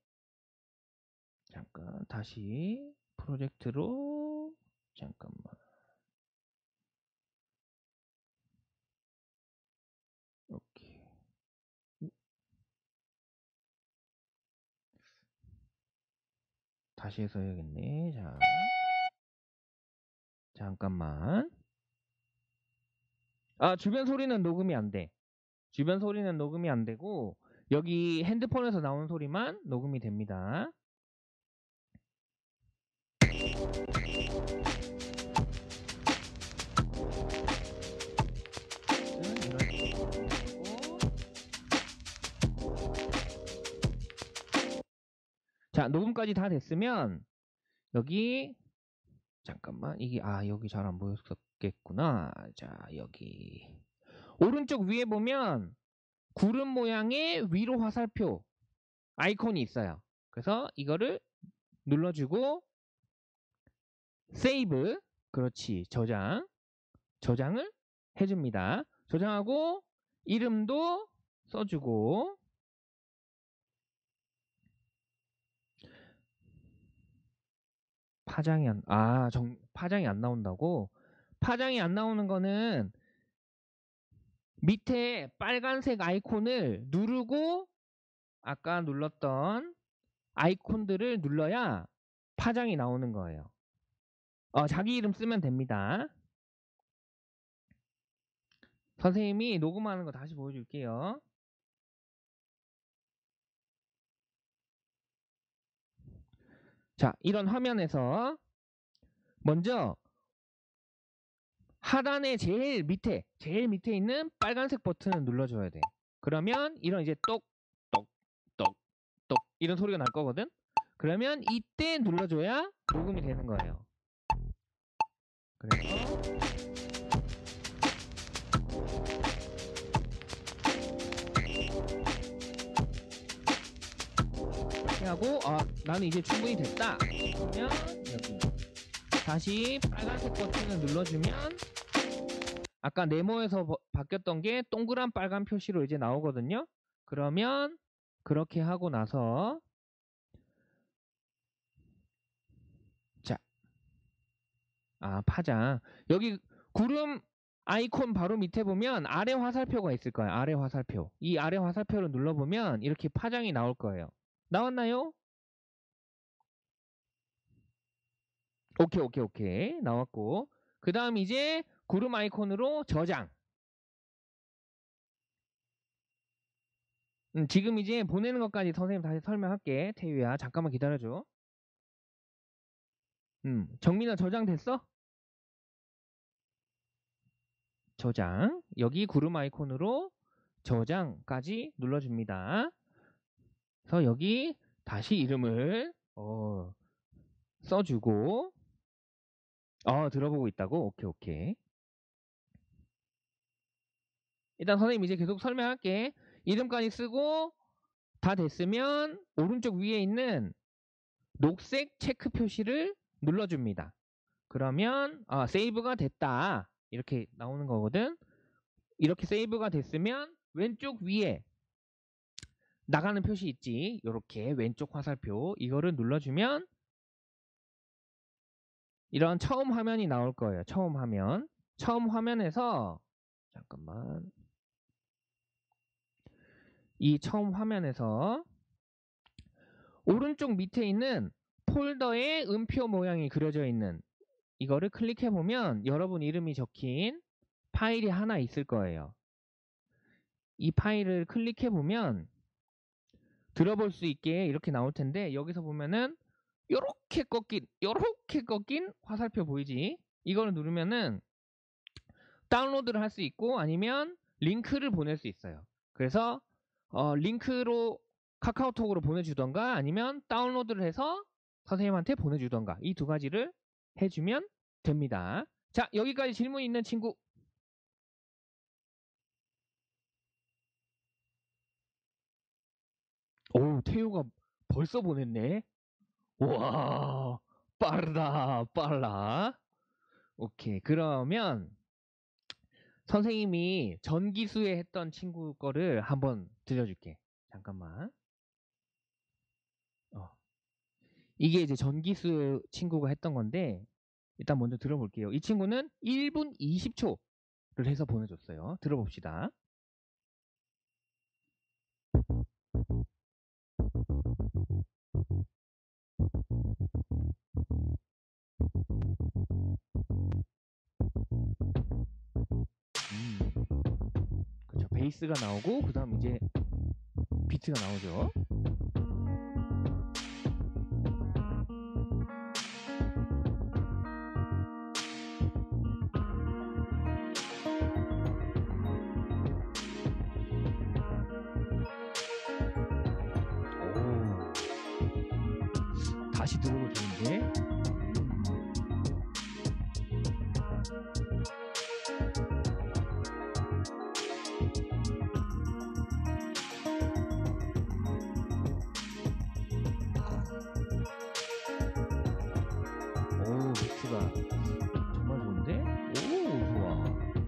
잠깐 다시 프로젝트로 잠깐만. 오케이. 다시 해서 해야겠네. 자, 잠깐만. 주변 소리는 녹음이 안 돼. 주변 소리는 녹음이 안 되고 여기 핸드폰에서 나오는 소리만 녹음이 됩니다. 자, 녹음까지 다 됐으면 여기 잠깐만 이게 여기 잘 안 보였었겠구나. 자, 여기 오른쪽 위에 보면 구름 모양의 위로 화살표 아이콘이 있어요. 그래서 이거를 눌러주고 세이브, 그렇지, 저장을 해줍니다. 저장하고 이름도 써주고 파장이 안 나온다고? 파장이 안 나오는 거는 밑에 빨간색 아이콘을 누르고 아까 눌렀던 아이콘들을 눌러야 파장이 나오는 거예요. 자기 이름 쓰면 됩니다. 선생님이 녹음하는 거 다시 보여줄게요. 자, 이런 화면에서 먼저 하단의 제일 밑에 있는 빨간색 버튼을 눌러줘야 돼. 그러면 이런 이제 똑똑똑똑 이런 소리가 날 거거든. 그러면 이때 눌러줘야 녹음이 되는 거예요. 그래서 이렇게 하고 나는 이제 충분히 됐다. 그러면 여기 다시 빨간색 버튼을 눌러주면 아까 네모에서 바뀌었던 게 동그란 빨간 표시로 이제 나오거든요. 그러면 그렇게 하고 나서 자, 파장 여기 구름 아이콘 바로 밑에 보면 아래 화살표가 있을 거예요. 아래 화살표. 이 아래 화살표를 눌러보면 이렇게 파장이 나올 거예요. 나왔나요? 오케이. 나왔고. 그 다음 이제 구름 아이콘으로 저장. 지금 이제 보내는 것까지 선생님 다시 설명할게. 태유야, 잠깐만 기다려줘. 정민아 저장됐어? 저장. 여기 구름 아이콘으로 저장까지 눌러줍니다. 그래서 여기 다시 이름을 써주고 들어보고 있다고? 오케이. 일단 선생님 이제 계속 설명할게. 이름까지 쓰고 다 됐으면 오른쪽 위에 있는 녹색 체크 표시를 눌러줍니다. 그러면 세이브가 됐다 이렇게 나오는 거거든. 이렇게 세이브가 됐으면 왼쪽 위에 나가는 표시 있지. 이렇게 왼쪽 화살표 이거를 눌러주면 이런 처음 화면이 나올 거예요. 처음 화면에서 잠깐만 이 처음 화면에서 오른쪽 밑에 있는 폴더에 음표 모양이 그려져 있는 이거를 클릭해 보면 여러분 이름이 적힌 파일이 하나 있을 거예요. 이 파일을 클릭해 보면 들어볼 수 있게 이렇게 나올 텐데 여기서 보면은 요렇게 꺾인 화살표 보이지? 이거를 누르면은 다운로드를 할 수 있고 아니면 링크를 보낼 수 있어요. 그래서 링크로 카카오톡으로 보내주던가 아니면 다운로드를 해서 선생님한테 보내주던가 이 두 가지를 해주면 됩니다. 자, 여기까지 질문 있는 친구. 오, 태효가 벌써 보냈네. 와, 빠르다, 빨라. 오케이. 그러면 선생님이 전기수에 했던 친구 거를 한번 들려줄게. 잠깐만. 이게 이제 전기수 친구가 했던 건데 일단 먼저 들어볼게요. 이 친구는 1분 20초를 해서 보내줬어요. 들어봅시다. 그렇죠. 베이스가 나오고 그 다음 이제 비트가 나오죠. 오, 다시 들어도 좋은데. 오, 믹스가 정말 좋은데? 오, 좋아.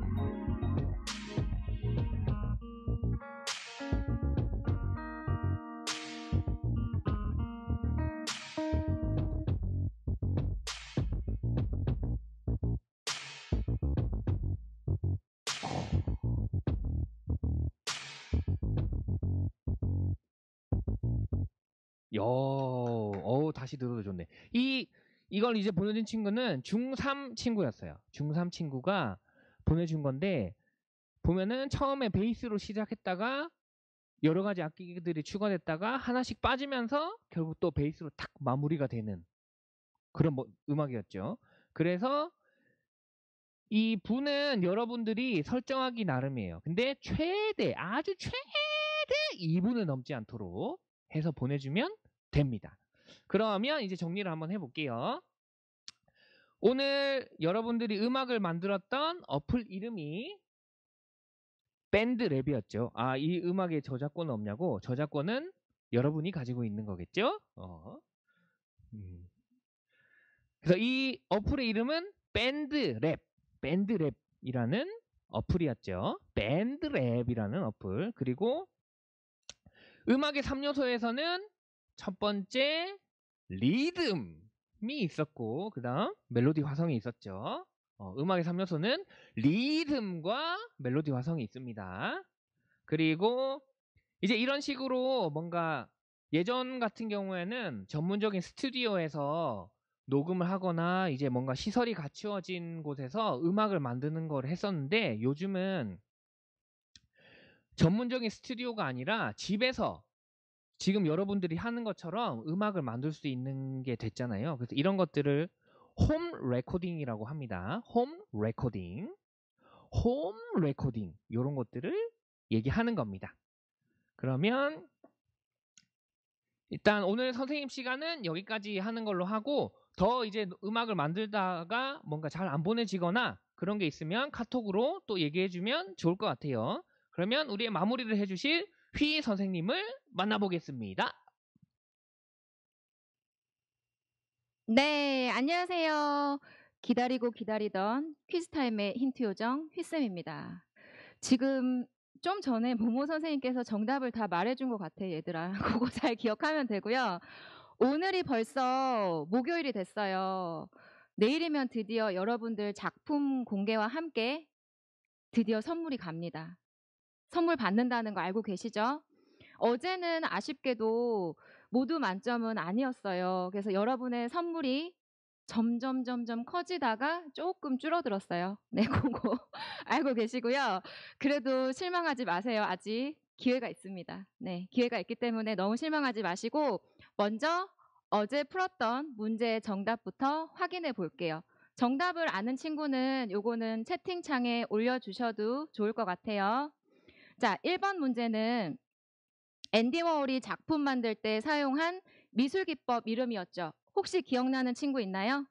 다시 들어도 좋네. 이걸 이제 보내준 친구는 중3 친구였어요. 중3 친구가 보내준 건데, 보면은 처음에 베이스로 시작했다가 여러 가지 악기들이 추가됐다가 하나씩 빠지면서 결국 또 베이스로 탁 마무리가 되는 그런 음악이었죠. 그래서 이 분은 여러분들이 설정하기 나름이에요. 근데 아주 최대 2분을 넘지 않도록 해서 보내주면 됩니다. 그러면 이제 정리를 한번 해볼게요. 오늘 여러분들이 음악을 만들었던 어플 이름이 밴드랩이었죠. 이 음악의 저작권은 없냐고? 저작권은 여러분이 가지고 있는 거겠죠? 그래서 이 어플의 이름은 밴드랩이라는 어플이었죠. 밴드랩이라는 어플. 그리고 음악의 3요소에서는 첫 번째 리듬이 있었고 그 다음 멜로디 화성이 있었죠. 음악의 3요소는 리듬과 멜로디 화성이 있습니다. 그리고 이제 이런 식으로 뭔가 예전 같은 경우에는 전문적인 스튜디오에서 녹음을 하거나 이제 뭔가 시설이 갖추어진 곳에서 음악을 만드는 걸 했었는데 요즘은 전문적인 스튜디오가 아니라 집에서 지금 여러분들이 하는 것처럼 음악을 만들 수 있는 게 됐잖아요. 그래서 이런 것들을 홈 레코딩이라고 합니다. 홈 레코딩 이런 것들을 얘기하는 겁니다. 그러면 일단 오늘 선생님 시간은 여기까지 하는 걸로 하고 더 이제 음악을 만들다가 뭔가 잘 안 보내지거나 그런 게 있으면 카톡으로 또 얘기해주면 좋을 것 같아요. 그러면 우리의 마무리를 해주실 휘 선생님을 만나보겠습니다. 네, 안녕하세요. 기다리고 기다리던 퀴즈타임의 힌트 요정 휘쌤입니다. 지금 좀 전에 모모 선생님께서 정답을 다 말해준 것 같아, 얘들아. 그거 잘 기억하면 되고요. 오늘이 벌써 목요일이 됐어요. 내일이면 드디어 여러분들 작품 공개와 함께 드디어 선물이 갑니다. 선물 받는다는 거 알고 계시죠? 어제는 아쉽게도 모두 만점은 아니었어요. 그래서 여러분의 선물이 점점 커지다가 조금 줄어들었어요. 네, 그거 알고 계시고요. 그래도 실망하지 마세요. 아직 기회가 있습니다. 네, 기회가 있기 때문에 너무 실망하지 마시고 먼저 어제 풀었던 문제의 정답부터 확인해 볼게요. 정답을 아는 친구는 요거는 채팅창에 올려주셔도 좋을 것 같아요. 자, 1번 문제는 앤디 워홀이 작품 만들 때 사용한 미술 기법 이름이었죠. 혹시 기억나는 친구 있나요?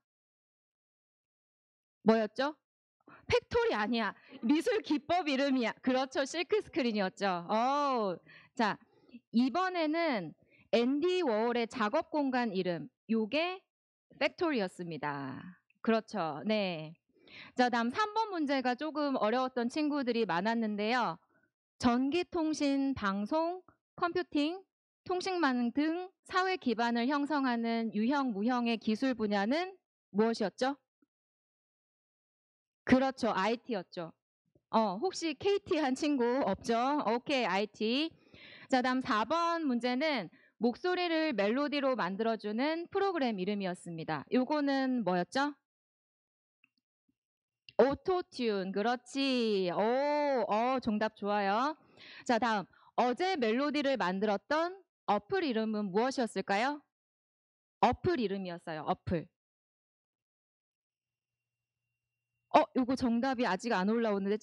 뭐였죠? 팩토리 아니야. 미술 기법 이름이야. 그렇죠. 실크 스크린이었죠. 자, 이번에는 앤디 워홀의 작업 공간 이름. 요게 팩토리였습니다. 그렇죠. 네. 자, 다음 3번 문제가 조금 어려웠던 친구들이 많았는데요. 전기통신, 방송, 컴퓨팅, 통신망 등 사회 기반을 형성하는 유형, 무형의 기술 분야는 무엇이었죠? 그렇죠. IT였죠. 혹시 KT 한 친구 없죠? 오케이, IT. 자, 다음 4번 문제는 목소리를 멜로디로 만들어주는 프로그램 이름이었습니다. 요거는 뭐였죠? 오토튠. 그렇지. 정답 좋아요. 자, 다음. 어제 멜로디를 만들었던 어플 이름은 무엇이었을까요? 어플 이름이었어요. 어플. 요거 정답이 아직 안 올라오는데.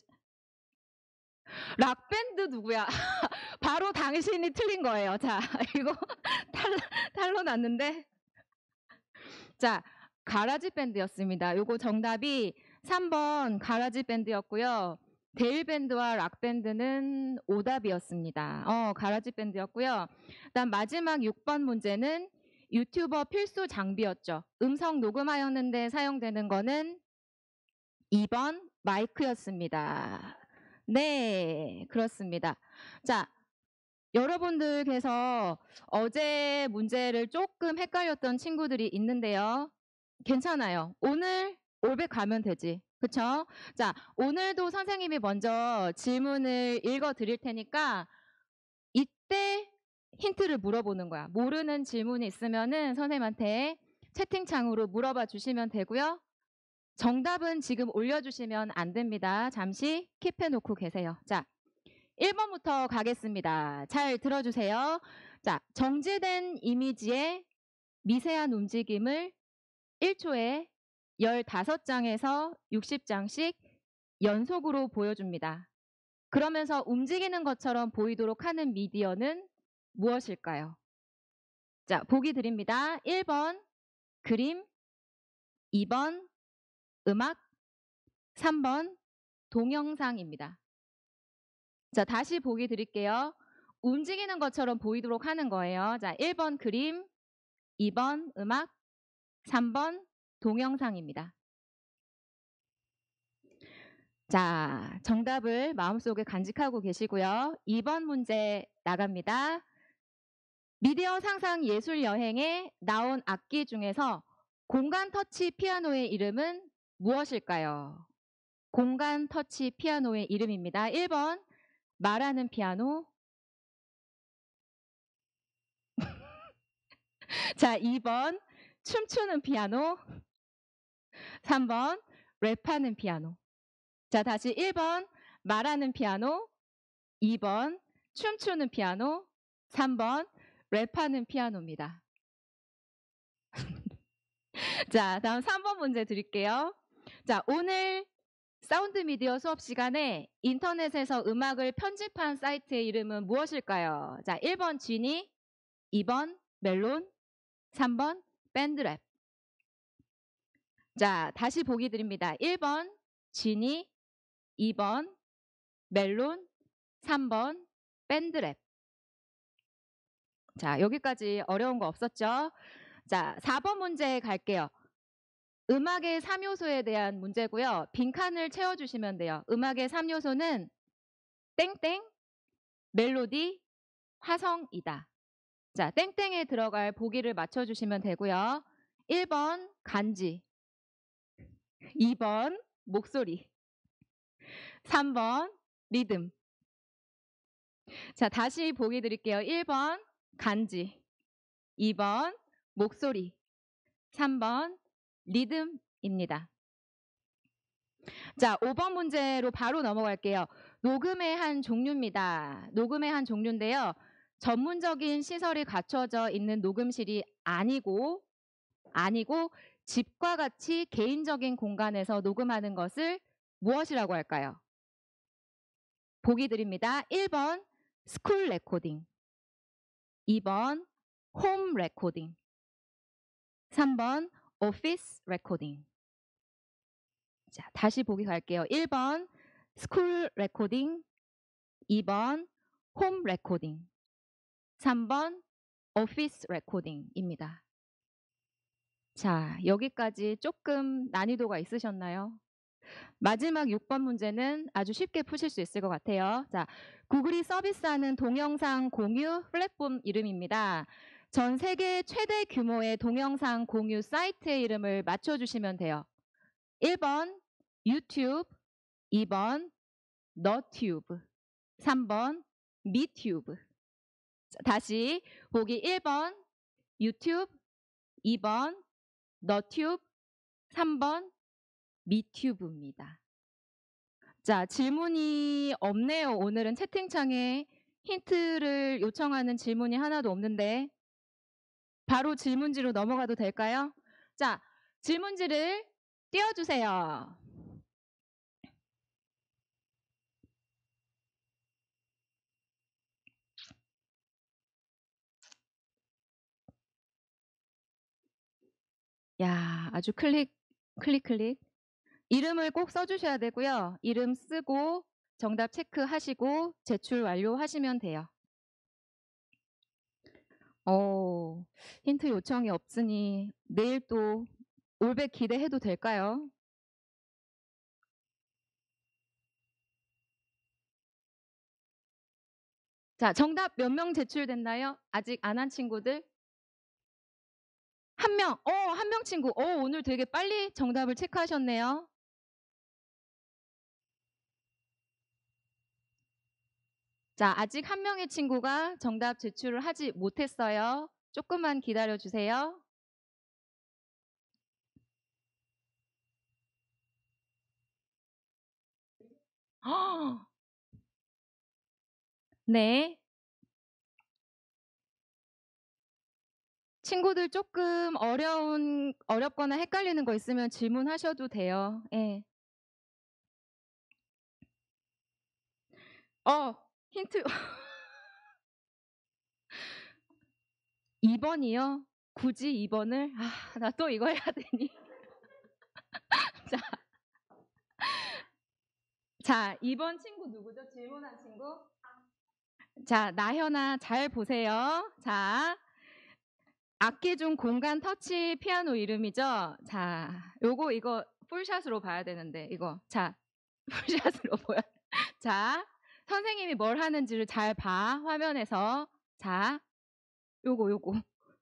락밴드 누구야? 바로 당신이 틀린 거예요. 자, 이거 탈로 났는데. 자, 가라지 밴드였습니다. 요거 정답이 3번 가라지 밴드였고요. 데일 밴드와 락 밴드는 오답이었습니다. 가라지 밴드였고요. 그다음 마지막 6번 문제는 유튜버 필수 장비였죠. 음성 녹음하였는데 사용되는 거는 2번 마이크였습니다. 네, 그렇습니다. 자, 여러분들께서 어제 문제를 조금 헷갈렸던 친구들이 있는데요. 괜찮아요. 오늘 올백 가면 되지. 그쵸? 자, 오늘도 선생님이 먼저 질문을 읽어 드릴 테니까 이때 힌트를 물어보는 거야. 모르는 질문이 있으면은 선생님한테 채팅창으로 물어봐 주시면 되고요. 정답은 지금 올려주시면 안 됩니다. 잠시 킵해 놓고 계세요. 자, 1번부터 가겠습니다. 잘 들어주세요. 자, 정지된 이미지의 미세한 움직임을 1초에 15장에서 60장씩 연속으로 보여줍니다. 그러면서 움직이는 것처럼 보이도록 하는 미디어는 무엇일까요? 자, 보기 드립니다. 1번 그림, 2번 음악, 3번 동영상입니다. 자, 다시 보기 드릴게요. 움직이는 것처럼 보이도록 하는 거예요. 자, 1번 그림, 2번 음악, 3번 동영상입니다. 자, 정답을 마음속에 간직하고 계시고요. 2번 문제 나갑니다. 미디어 상상 예술 여행에 나온 악기 중에서 공간 터치 피아노의 이름은 무엇일까요? 공간 터치 피아노의 이름입니다. 1번 말하는 피아노. 자, 2번 춤추는 피아노. 3번 랩하는 피아노. 자, 다시 1번 말하는 피아노, 2번 춤추는 피아노, 3번 랩하는 피아노입니다. 자, 다음 3번 문제 드릴게요. 자, 오늘 사운드 미디어 수업 시간에 인터넷에서 음악을 편집한 사이트의 이름은 무엇일까요? 자, 1번 지니, 2번 멜론, 3번 밴드랩. 자, 다시 보기 드립니다. 1번 지니, 2번 멜론, 3번 밴드랩. 자, 여기까지 어려운 거 없었죠? 자, 4번 문제 갈게요. 음악의 3요소에 대한 문제고요. 빈칸을 채워주시면 돼요. 음악의 3요소는 땡땡, 멜로디, 화성이다. 자, 땡땡에 들어갈 보기를 맞춰주시면 되고요. 1번 간지, 2번 목소리, 3번 리듬. 자, 다시 보기 드릴게요. 1번 간지, 2번 목소리, 3번 리듬입니다. 자, 5번 문제로 바로 넘어갈게요. 녹음의 한 종류입니다. 녹음의 한 종류인데요. 전문적인 시설이 갖춰져 있는 녹음실이 아니고 집과 같이 개인적인 공간에서 녹음하는 것을 무엇이라고 할까요? 보기 드립니다. 1번 스쿨 레코딩, 2번 홈 레코딩, 3번 오피스 레코딩. 자, 다시 보기 갈게요. 1번 스쿨 레코딩, 2번 홈 레코딩, 3번 오피스 레코딩입니다. 자, 여기까지 조금 난이도가 있으셨나요? 마지막 6번 문제는 아주 쉽게 푸실 수 있을 것 같아요. 자, 구글이 서비스하는 동영상 공유 플랫폼 이름입니다. 전 세계 최대 규모의 동영상 공유 사이트의 이름을 맞춰주시면 돼요. 1번 유튜브, 2번 너튜브, 3번 미튜브. 자, 다시 보기 1번 유튜브, 2번 너튜브, 3번 미튜브입니다. 자, 질문이 없네요. 오늘은 채팅창에 힌트를 요청하는 질문이 하나도 없는데 바로 질문지로 넘어가도 될까요? 자, 질문지를 띄워주세요. 야, 아주 클릭. 이름을 꼭 써주셔야 되고요. 이름 쓰고 정답 체크하시고 제출 완료하시면 돼요. 힌트 요청이 없으니 내일 또 올백 기대해도 될까요? 자, 정답 몇 명 제출됐나요? 아직 안 한 친구들? 한 명. 한 명 친구. 오늘 되게 빨리 정답을 체크하셨네요. 자, 아직 한 명의 친구가 정답 제출을 하지 못했어요. 조금만 기다려 주세요. 네. 친구들 조금 어렵거나 헷갈리는 거 있으면 질문하셔도 돼요. 예. 힌트. 2번이요? 굳이 2번을? 나 또 이거 해야 되니? 자, 2번 친구 누구죠? 질문한 친구? 자, 나현아 잘 보세요. 자, 악기 중 공간 터치 피아노 이름이죠? 자, 이거 풀샷으로 봐야 되는데, 이거. 자, 풀샷으로 보여. 자, 선생님이 뭘 하는지를 잘 봐, 화면에서. 자, 요거.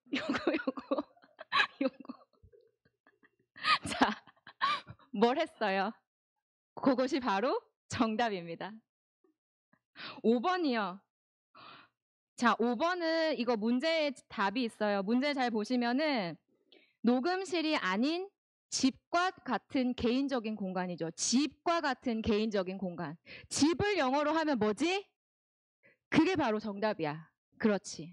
자, 뭘 했어요? 그것이 바로 정답입니다. 5번이요. 자, 5번은 이거 문제에 답이 있어요. 문제 잘 보시면은 녹음실이 아닌 집과 같은 개인적인 공간이죠. 집과 같은 개인적인 공간. 집을 영어로 하면 뭐지? 그게 바로 정답이야. 그렇지.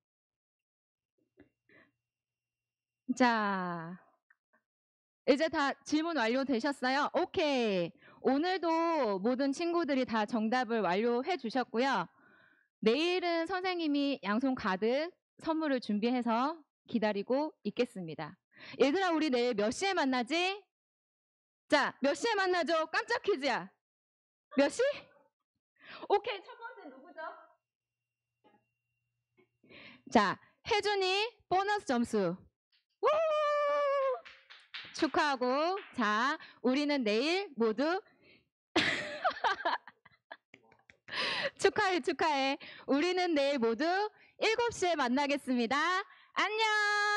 자, 이제 다 질문 완료되셨어요? 오케이. 오늘도 모든 친구들이 다 정답을 완료해 주셨고요. 내일은 선생님이 양손 가득 선물을 준비해서 기다리고 있겠습니다. 얘들아, 우리 내일 몇 시에 만나지? 자, 몇 시에 만나죠? 깜짝 퀴즈야. 몇 시? 오케이, 첫 번째 누구죠? 자, 혜준이 보너스 점수. 우! 축하하고. 자, 우리는 내일 모두 축하해. 우리는 내일 모두 7시에 만나겠습니다. 안녕!